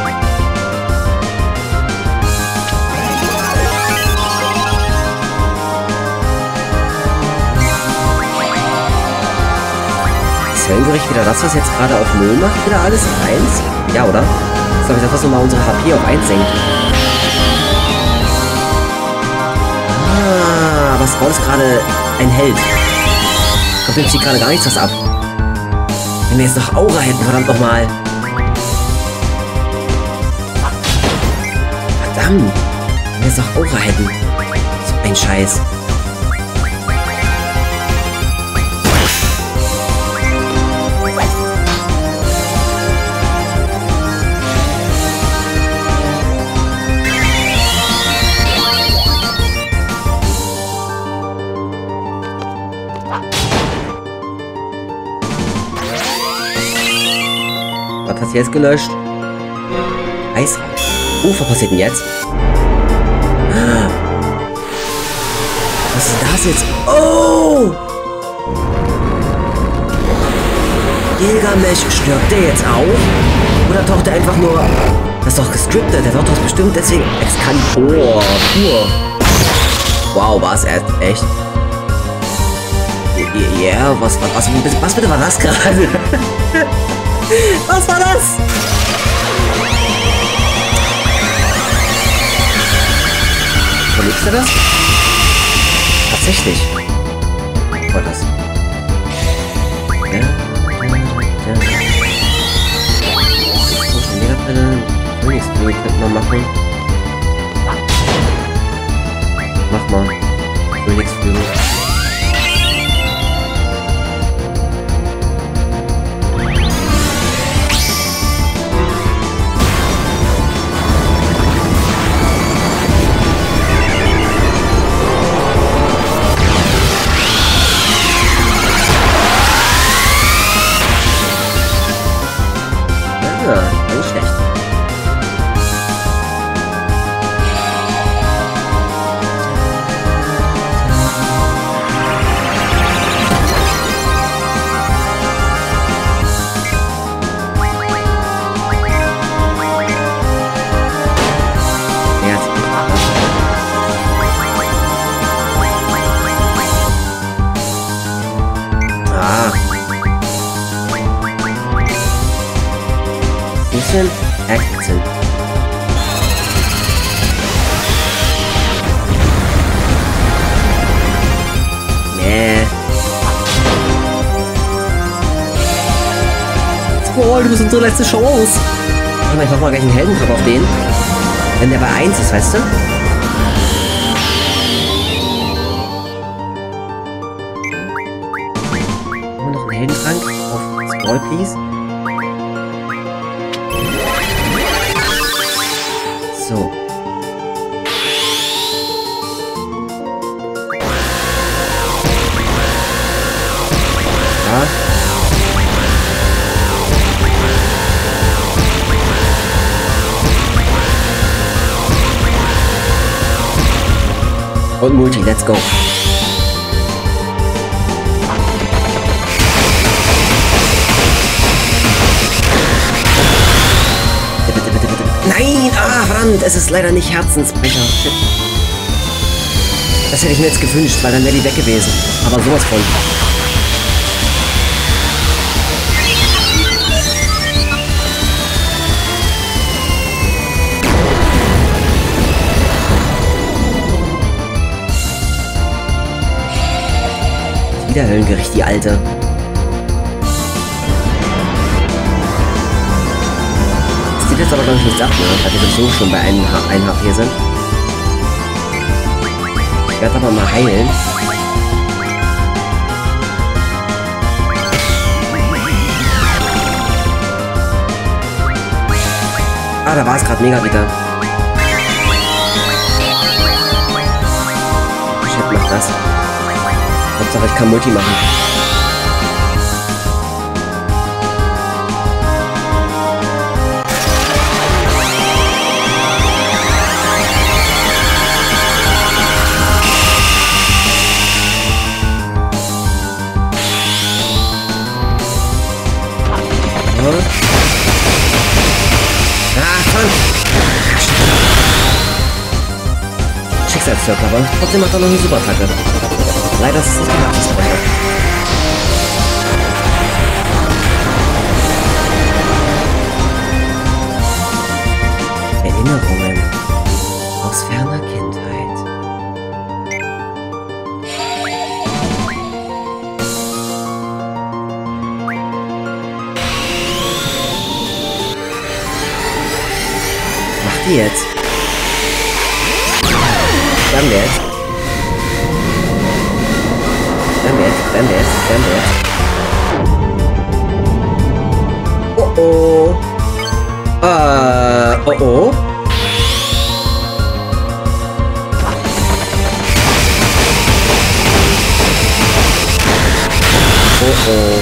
Gericht wieder das, was jetzt gerade auf null macht, wieder alles auf eins? Ja, oder? Das habe ich das, was nochmal unsere H P auf eins senkt. Ah, aber Scout ist gerade ein Held. Ich glaube, dem zieht gerade gar nichts was ab. Wenn wir jetzt noch Aura hätten, verdammt nochmal. Verdammt. Wenn wir jetzt noch Aura hätten. So ein Scheiß. Was hast du jetzt gelöscht? Eisrauch. Uh, was passiert denn jetzt? Was ist das jetzt? Oh! Gilgamesh, stirbt der jetzt auch? Oder taucht er einfach nur... Das ist doch gescriptet, der taucht doch bestimmt deswegen... Excalibur. Pur. Wow, war es echt? Ja, yeah, was, was, was, was bitte war das gerade? Was war das? Verliebst du das? Tatsächlich. Was war das? Ja, ja, ja. Megabrille. Königsflügel könnten wir machen. Mach mal. Königsflügel. Ja, nicht schlecht. Action. Nee. Jawohl, du bist unsere letzte Chance. Ich mach mal gleich einen Heldentrip auf den. Wenn der bei eins ist, weißt du? Haben wir noch einen Heldentrank auf Sprawl, please? So. Ja. Und Multi, let's go. Bitte, bitte, bitte, bitte. Nein! Ah, verdammt! Es ist leider nicht Herzensbrecher. Shit. Das hätte ich mir jetzt gewünscht, weil dann wäre die weg gewesen. Aber sowas von. Wieder Höllengericht, die Alte. Das sieht jetzt aber glaube ich nicht ab, ne? Weil wir sowieso schon bei einem H P sind. Ich werde aber mal heilen. Ah, da war es gerade mega wieder. Shit, mach das. Hauptsache ich kann Multi machen. Ja. Ah, Mann! Schicksalszirkel, aber trotzdem macht er noch eine Superattacke. Leider ist es nicht gemacht, das Brecher. Erinnerungen aus ferner Kindheit. Macht die jetzt? Dann jetzt. Dann jetzt, dann jetzt, dann jetzt. Oh oh. Äh, oh oh. Oh oh.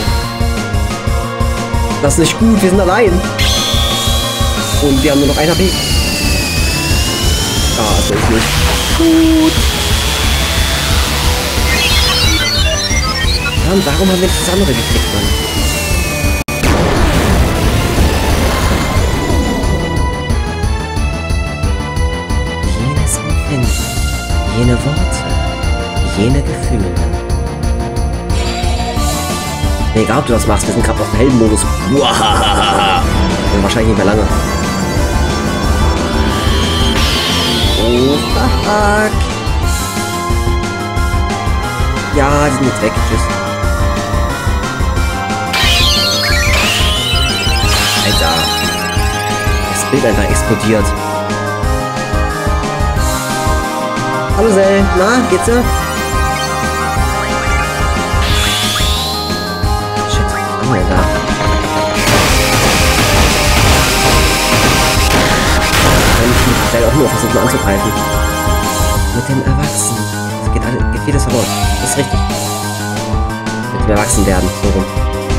Das ist nicht gut, wir sind allein. Und wir haben nur noch ein H P. Ah, das ist nicht gut. Und warum haben wir das andere gekriegt, Mann? Jenes Empfinden, jene Worte, jene Gefühle. Nee, egal ob du das machst, wir sind gerade auf dem Heldenmodus. Wahrscheinlich nicht mehr lange. Oh, fuck. Ja, die sind jetzt weg. Tschüss. Alter. Das Bild einfach explodiert. Hallo Sel. Na, geht's dir? Shit, was haben wir da? Ich werde auch nur versuchen anzugreifen. Mit dem Erwachsenen. Es geht, alle, geht vieles verloren. Das ist richtig. Mit dem Erwachsenwerden. So rum.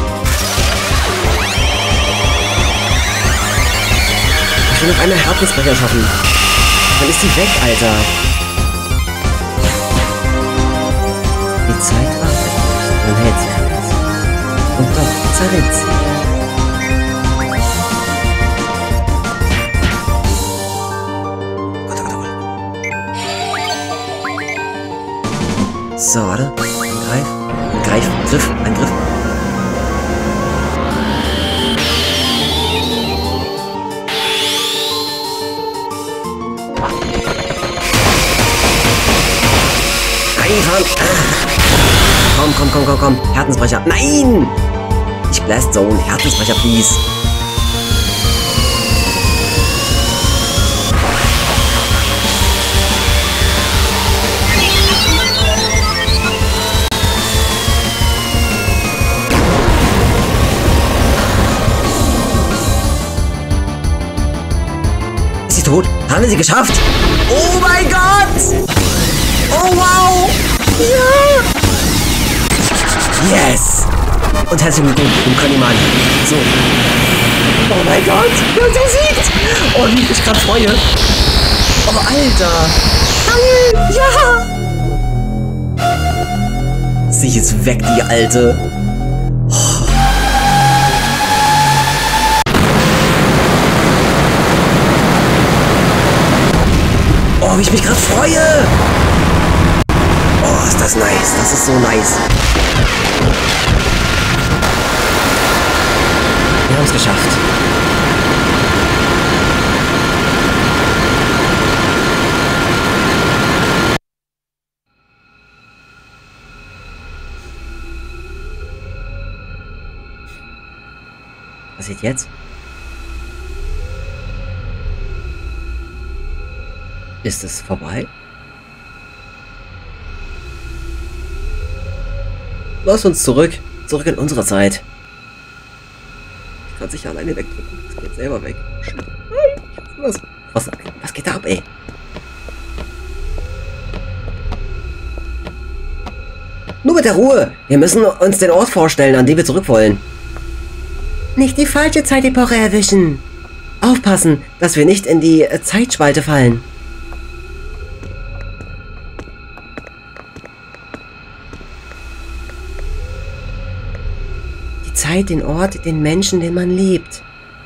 Ich will noch einmal Herzensbrecher schaffen. Dann ist die weg, Alter. Die Zeit wartet nicht. Man hält sie fest. Und doch zerrinnt sie. So, warte. Angreif. Angreif. Griff. Angriff. Einfahren. Komm, komm, komm, komm, komm. Herzensbrecher. Nein! Ich Blast Zone. Herzensbrecher, please. haben wir sie geschafft. Oh mein Gott. Oh wow. Ja. Yes. Und herzlichen Glückwunsch, wir können ihn mal. So. Oh mein Gott. Wir haben sie besiegt. Oh, wie ich mich gerade freue. Oh, Alter. Geil. Ja. Sie ist weg, die Alte. Oh. Oh, wie ich mich gerade freue. Oh, ist das nice. Das ist so nice. Wir haben es geschafft. Was passiert jetzt? Ist es vorbei? Lass uns zurück. Zurück in unsere Zeit. Ich kann sich alleine wegdrücken. Das geht selber weg. Was, was, was geht da ab, ey? Nur mit der Ruhe. Wir müssen uns den Ort vorstellen, an den wir zurück wollen. Nicht die falsche Zeitepoche erwischen. Aufpassen, dass wir nicht in die äh, Zeitspalte fallen. Die Zeit, den Ort, den Menschen, den man liebt.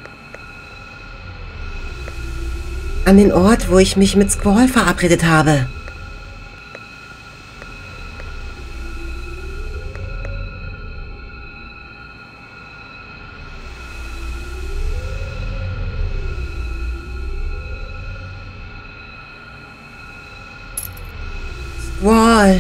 An den Ort, wo ich mich mit Squall verabredet habe. Squall.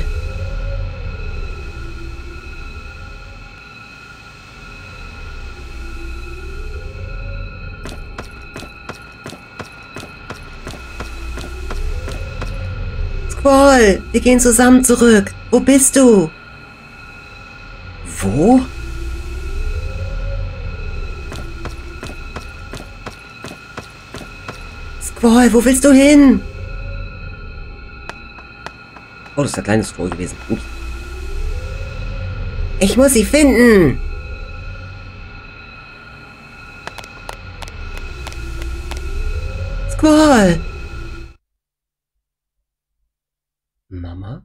Squall, wir gehen zusammen zurück. Wo bist du? Wo? Squall, wo willst du hin? Oh, das ist der kleine Squall gewesen. Ups. Ich muss sie finden. Squall. Mama?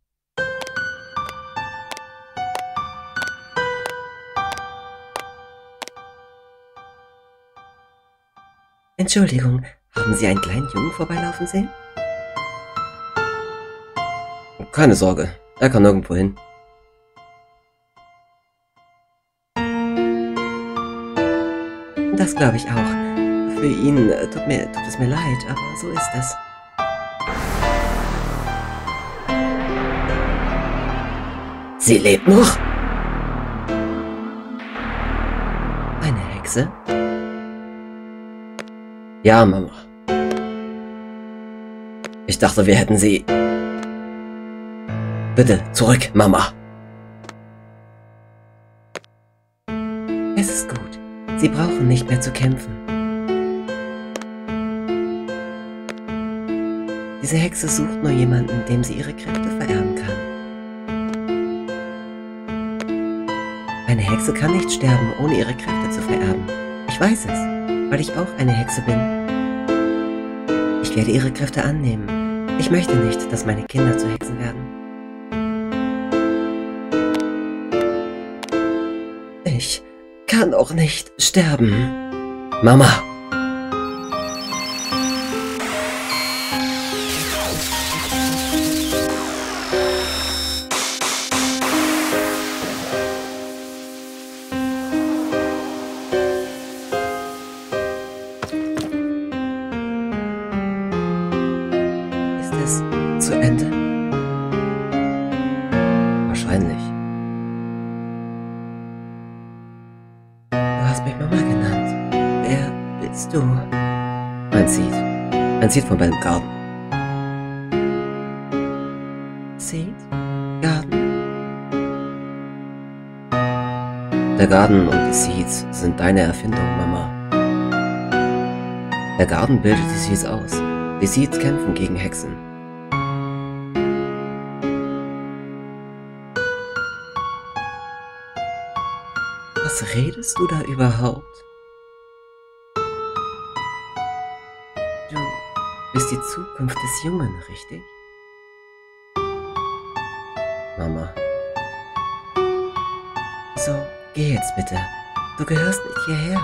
Entschuldigung, haben Sie einen kleinen Jungen vorbeilaufen sehen? Keine Sorge, er kann nirgendwo hin. Das glaube ich auch. Für ihn äh, tut, mir, tut es mir leid, aber so ist es. Sie lebt noch? Eine Hexe? Ja, Mama. Ich dachte, wir hätten sie... Bitte, zurück, Mama. Es ist gut. Sie brauchen nicht mehr zu kämpfen. Diese Hexe sucht nur jemanden, dem sie ihre Kräfte vererben kann. Eine Hexe kann nicht sterben, ohne ihre Kräfte zu vererben. Ich weiß es, weil ich auch eine Hexe bin. Ich werde ihre Kräfte annehmen. Ich möchte nicht, dass meine Kinder zu Hexen werden. Ich kann auch nicht sterben. Mama! Ist es zu Ende? Wahrscheinlich. Du hast mich Mama genannt. Wer bist du? Ein Seed. Ein Seed von meinem Garten. Seed? Garten? Der Garten und die Seeds sind deine Erfindung, Mama. Der Garten bildet die Seeds aus. Wie sieht's kämpfen gegen Hexen? Was redest du da überhaupt? Du bist die Zukunft des Jungen, richtig? Mama. So, geh jetzt bitte. Du gehörst nicht hierher.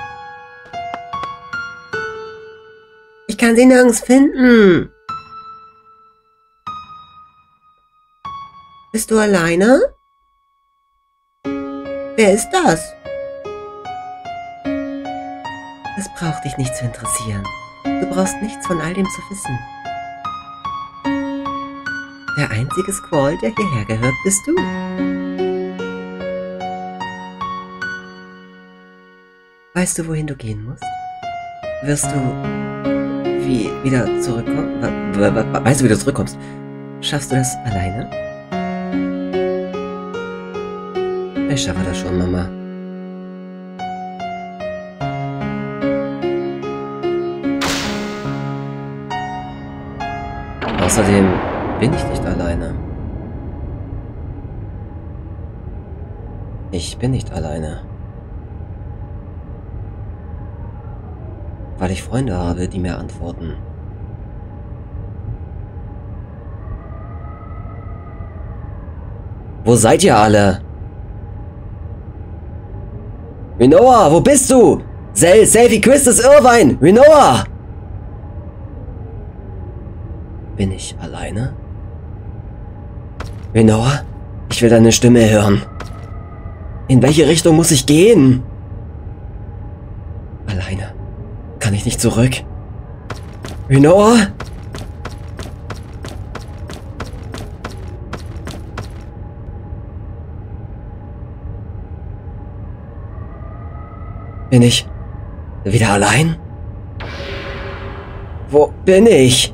Ich kann sie nirgends finden. Bist du alleine? Wer ist das? Es braucht dich nicht zu interessieren. Du brauchst nichts von all dem zu wissen. Der einzige Squall, der hierher gehört, bist du. Weißt du, wohin du gehen musst? Wirst du wie wieder zurückkommen? Weißt du, wie du zurückkommst? Schaffst du das alleine? Ich schaffe das schon, Mama. Außerdem bin ich nicht alleine. Ich bin nicht alleine. Weil ich Freunde habe, die mir antworten. Wo seid ihr alle? Rinoa, wo bist du? Sel, Selfie, Christus, Irvine! Rinoa! Bin ich alleine? Rinoa, ich will deine Stimme hören. In welche Richtung muss ich gehen? Alleine. Kann ich nicht zurück? Rinoa? Bin ich wieder allein? Wo bin ich?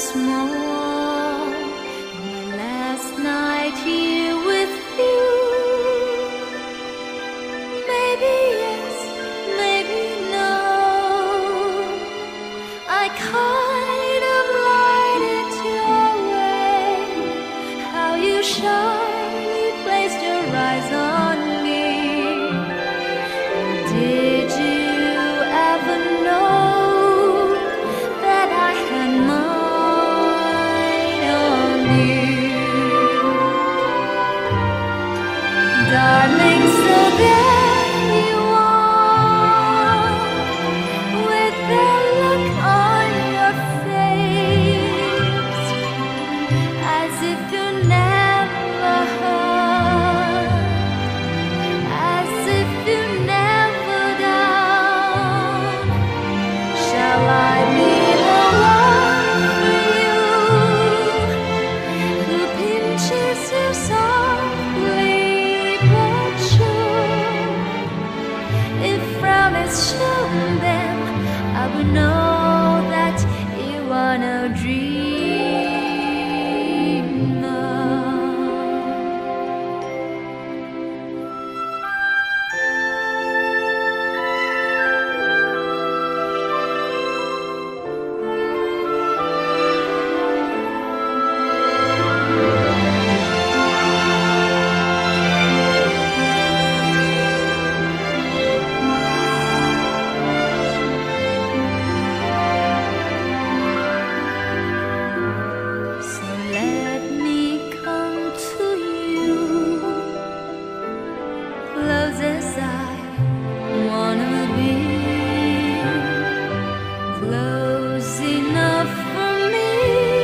small. My last night here with you. Maybe yes, maybe no. I kind of lied it your way. How you shyly placed your eyes on me. Did you ever know that I had mine on you? Darling, so there you are, with that look on your face, as if you never heard, as if you never down. Shall I be the one for you, who pinches you softly but sure? If frown is shown, then I would know that you are no dreamer. So let me come to you, close as I wanna be, close enough for me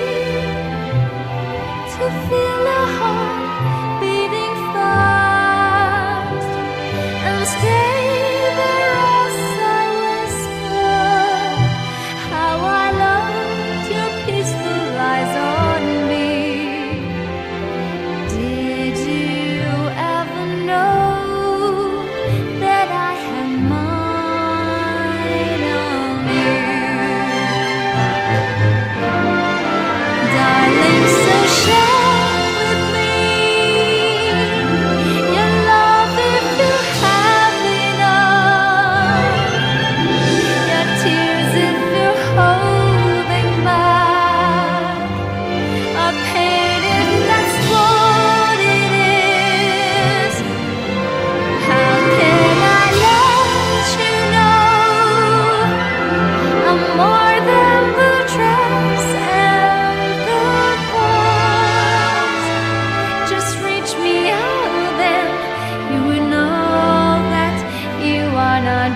to feel a heart beating fast, and stay there as I whisper how I loved your peaceful eyes on me. Did you ever know that I had mine on you? Darling, so share with me your love if you have enough, your tears if you're holding back, a pain if that's what it is. How can I let you know I'm more than the dress and the pose? Just reach me out, then you would know that you are not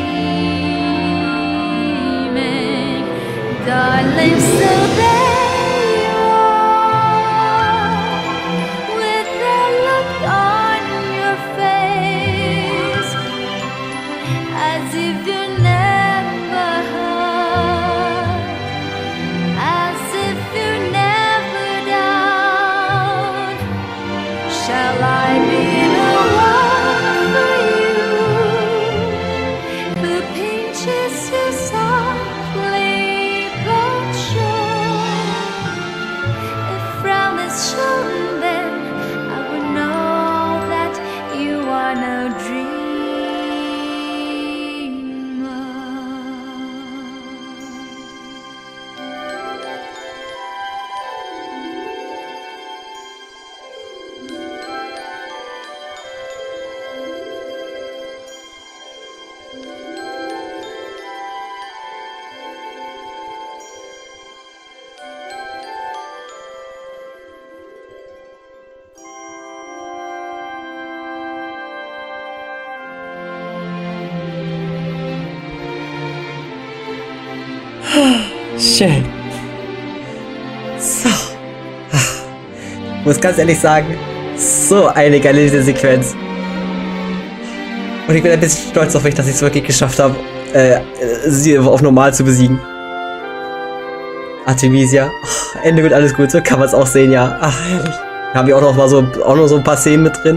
dreaming. Darling, so there you are, with that look on your face, as if you never heard, as if you never down. Shall I be the one for you, who pinches you softly but sure? If frown is shown, then I would know that you are no dreamer. Schön. So. Ich muss ganz ehrlich sagen, so eine geile Sequenz. Und ich bin ein bisschen stolz auf mich, dass ich es wirklich geschafft habe, äh, sie auf normal zu besiegen. Artemisia. Oh, Ende gut, alles gut. So kann man es auch sehen, ja. Ach, herrlich. Da haben wir auch noch mal so, auch noch so ein paar Szenen mit drin.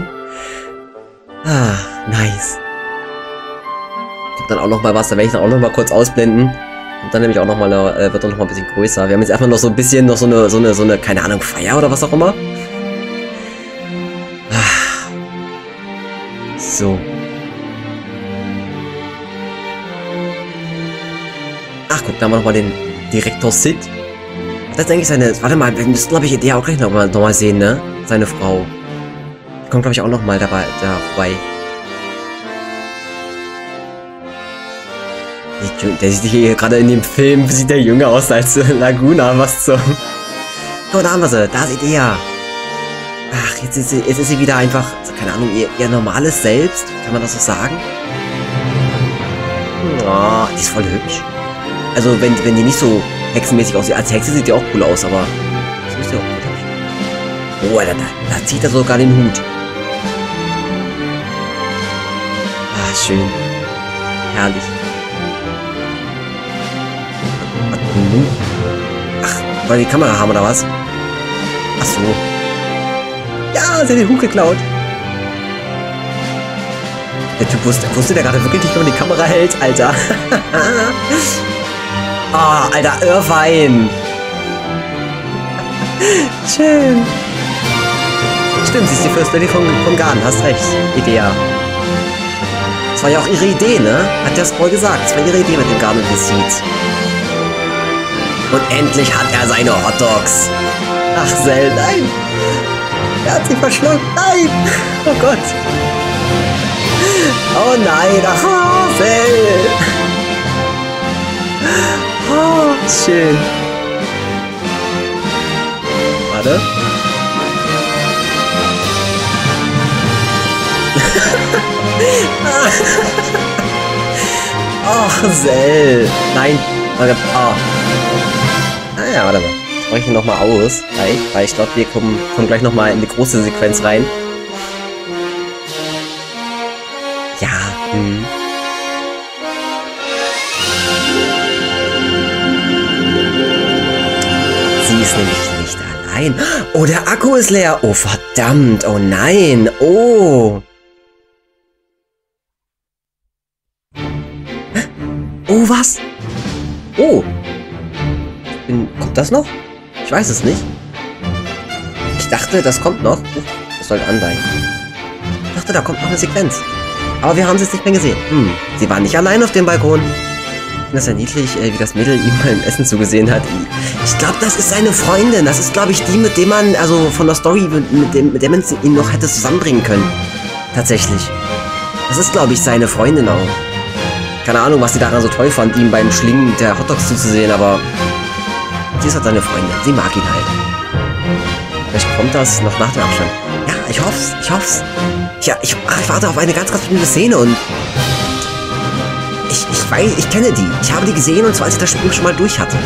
Ah, nice. Kommt dann auch noch mal was, da werde ich dann auch noch mal kurz ausblenden. Und dann nämlich auch nochmal, äh, wird er nochmal ein bisschen größer. Wir haben jetzt einfach noch so ein bisschen, noch so eine, so eine, so eine, keine Ahnung, Feier oder was auch immer. So. Ach, guck, da haben wir nochmal den Direktor Sid. Das ist eigentlich seine, warte mal, wir müssen, glaube ich, der auch gleich nochmal noch mal sehen, ne? Seine Frau. Die kommt, glaube ich, auch nochmal dabei, da vorbei. Der sieht hier gerade in dem Film, sieht der jünger aus als Laguna, was zum... Oh, da haben wir sie, da seht ihr ja. Ach, jetzt ist sie, jetzt ist sie wieder einfach, keine Ahnung, ihr, ihr normales Selbst, kann man das so sagen? Oh, die ist voll hübsch. Also, wenn, wenn die nicht so hexenmäßig aussieht, als Hexe sieht die auch cool aus, aber... So ist die auch gut hübsch. Oh, da, da, da zieht er sogar den Hut. Ah, schön. Herrlich. Ach, wollen wir die Kamera haben oder was? Ach so. Ja, sie hat den Hut geklaut. Der Typ wusste, wusste der gerade wirklich nicht, wie man die Kamera hält, Alter. Oh, Alter, Irrwein. Schön. Stimmt, sie ist die Fürstin von, von Garn, hast recht. Idea. Das war ja auch ihre Idee, ne? Hat der Spoil gesagt. Das war ihre Idee mit dem Garn und den Seeds. Und endlich hat er seine Hotdogs. Ach, Sel, nein. Er hat sie verschluckt. Nein. Oh Gott. Oh nein. Ach, Sel. Oh, schön. Warte. Ach, Sel. Nein. Oh. Ah ja, warte mal. Ich spreche nochmal aus. Gleich, weil ich glaube, wir kommen, kommen gleich nochmal in die große Sequenz rein. Ja, hm. Sie ist nämlich nicht allein. Oh, der Akku ist leer. Oh, verdammt. Oh nein. Oh. Oh, was? Oh. Bin, kommt das noch? Ich weiß es nicht. Ich dachte, das kommt noch. Uh, das sollte andeigen. Ich dachte, da kommt noch eine Sequenz. Aber wir haben sie jetzt nicht mehr gesehen. Hm, sie war nicht allein auf dem Balkon. Ich finde das ja niedlich, wie das Mädel ihm beim Essen zugesehen hat. Ich glaube, das ist seine Freundin. Das ist, glaube ich, die, mit dem man, also von der Story, mit dem, mit der man ihn noch hätte zusammenbringen können. Tatsächlich. Das ist, glaube ich, seine Freundin auch. Keine Ahnung, was sie daran so toll fand, ihm beim Schlingen der Hotdogs zuzusehen, aber... Sie ist halt seine Freundin. Sie mag ihn halt. Vielleicht kommt das noch nach dem Abstand. Ja, ich hoff's. Ich hoff's. Ja, ich, ach, ich warte auf eine ganz, ganz bestimmte Szene und... Ich, ich weiß, ich kenne die. Ich habe die gesehen und zwar, als ich das Spiel schon mal durch hatte.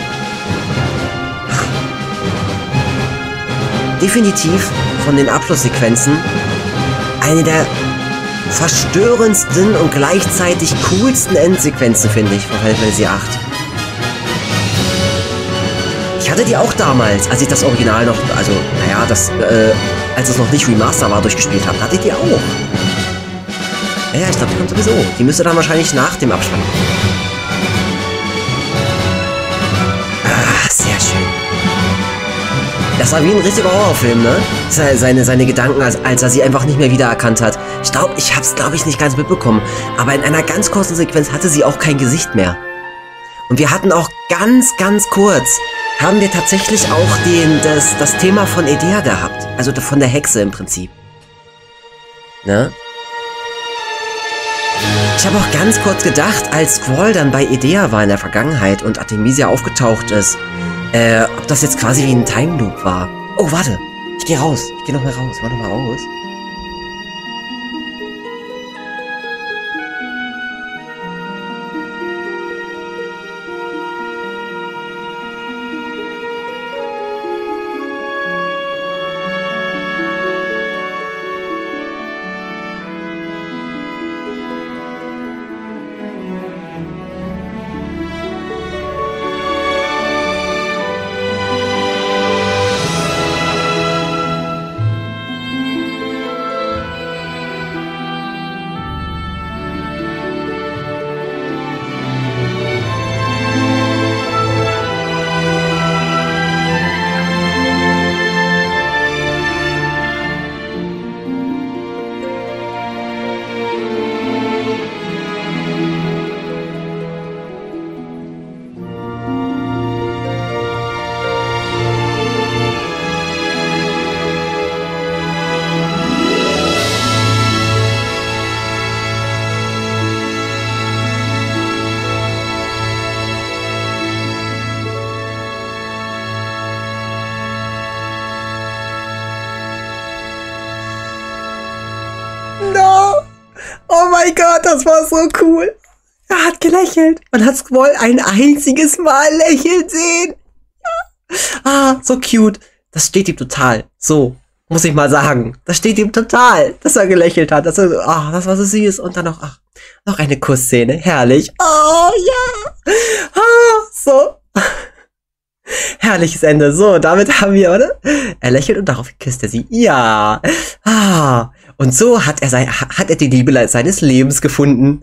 Definitiv von den Abschlusssequenzen eine der verstörendsten und gleichzeitig coolsten Endsequenzen, finde ich, von Final Fantasy acht. Ich hatte die auch damals, als ich das Original noch, also, naja, das, äh, als es noch nicht Remaster war, durchgespielt habe, hatte ich die auch. Ja, ja, ich glaube, die kommt sowieso. Die müsste dann wahrscheinlich nach dem Abspann kommen. Ah, sehr schön. Das war wie ein richtiger Horrorfilm, ne? Seine, seine Gedanken, als, als er sie einfach nicht mehr wiedererkannt hat. Ich glaube, ich habe es, glaube ich, nicht ganz mitbekommen. Aber in einer ganz kurzen Sequenz hatte sie auch kein Gesicht mehr. Und wir hatten auch ganz, ganz kurz, haben wir tatsächlich auch den, das, das Thema von Edea gehabt. Also von der Hexe im Prinzip. Ne? Ich habe auch ganz kurz gedacht, als Squall dann bei Edea war in der Vergangenheit und Artemisia aufgetaucht ist, äh, ob das jetzt quasi wie ein Time Loop war. Oh, warte. Ich gehe raus. Ich gehe noch mal raus. Mach noch mal raus. mein Gott, das war so cool. Er hat gelächelt. Man hat Squall ein einziges Mal lächeln sehen. Ja. Ah, so cute. Das steht ihm total. So, muss ich mal sagen. Das steht ihm total, dass er gelächelt hat. Dass er so, ah, das war so süß. Und dann noch, ach, noch eine Kussszene. Herrlich. Oh, ja. Ah, so. Herrliches Ende. So, damit haben wir, oder? Er lächelt und darauf küsst er sie. Ja. Ah. Und so hat er sein, hat er die Liebe seines Lebens gefunden.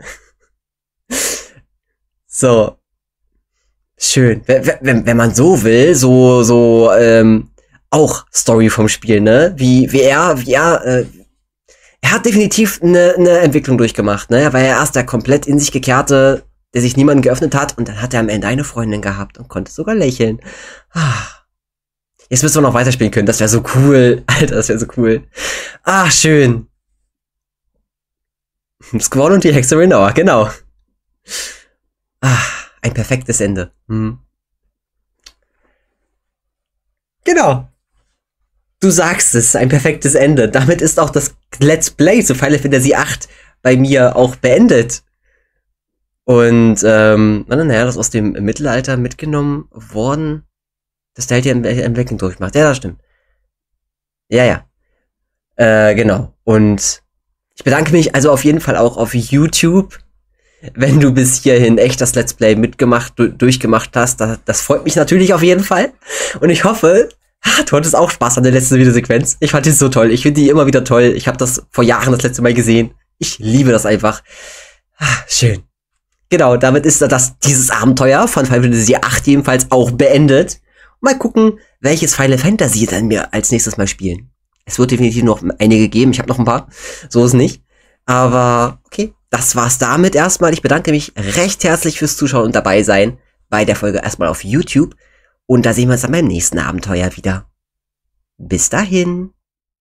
So. Schön. Wenn, wenn, wenn man so will, so, so, ähm, auch Story vom Spiel, ne? Wie, wie er, wie er, äh, er hat definitiv eine, eine Entwicklung durchgemacht, ne? Er war ja erst der komplett in sich gekehrte, der sich niemandem geöffnet hat, und dann hat er am Ende eine Freundin gehabt und konnte sogar lächeln. Ah. Jetzt müssen wir noch weiterspielen können, das wäre so cool. Alter, das wäre so cool. Ah, schön. Squall und die Hexe Renoa, genau. Ah, ein perfektes Ende. Hm. Genau. Du sagst es, ein perfektes Ende. Damit ist auch das Let's Play zu Final Fantasy acht bei mir auch beendet. Und, ähm, naja, das ist aus dem Mittelalter mitgenommen worden, dass der halt die Entwicklung durchmacht. Ja, das stimmt. Ja, ja. Äh, genau. Und ich bedanke mich also auf jeden Fall auch auf YouTube, wenn du bis hierhin echt das Let's Play mitgemacht, du, durchgemacht hast. Das, das freut mich natürlich auf jeden Fall. Und ich hoffe, ah, du hattest auch Spaß an der letzten Videosequenz. Ich fand die so toll. Ich finde die immer wieder toll. Ich habe das vor Jahren das letzte Mal gesehen. Ich liebe das einfach. Ah, schön. Genau, damit ist das dieses Abenteuer von Final Fantasy acht jedenfalls auch beendet. Mal gucken, welches Final Fantasy dann wir als nächstes mal spielen. Es wird definitiv noch einige geben. Ich habe noch ein paar. So ist nicht. Aber okay, das war's damit erstmal. Ich bedanke mich recht herzlich fürs Zuschauen und dabei sein bei der Folge erstmal auf YouTube. Und da sehen wir uns dann beim nächsten Abenteuer wieder. Bis dahin.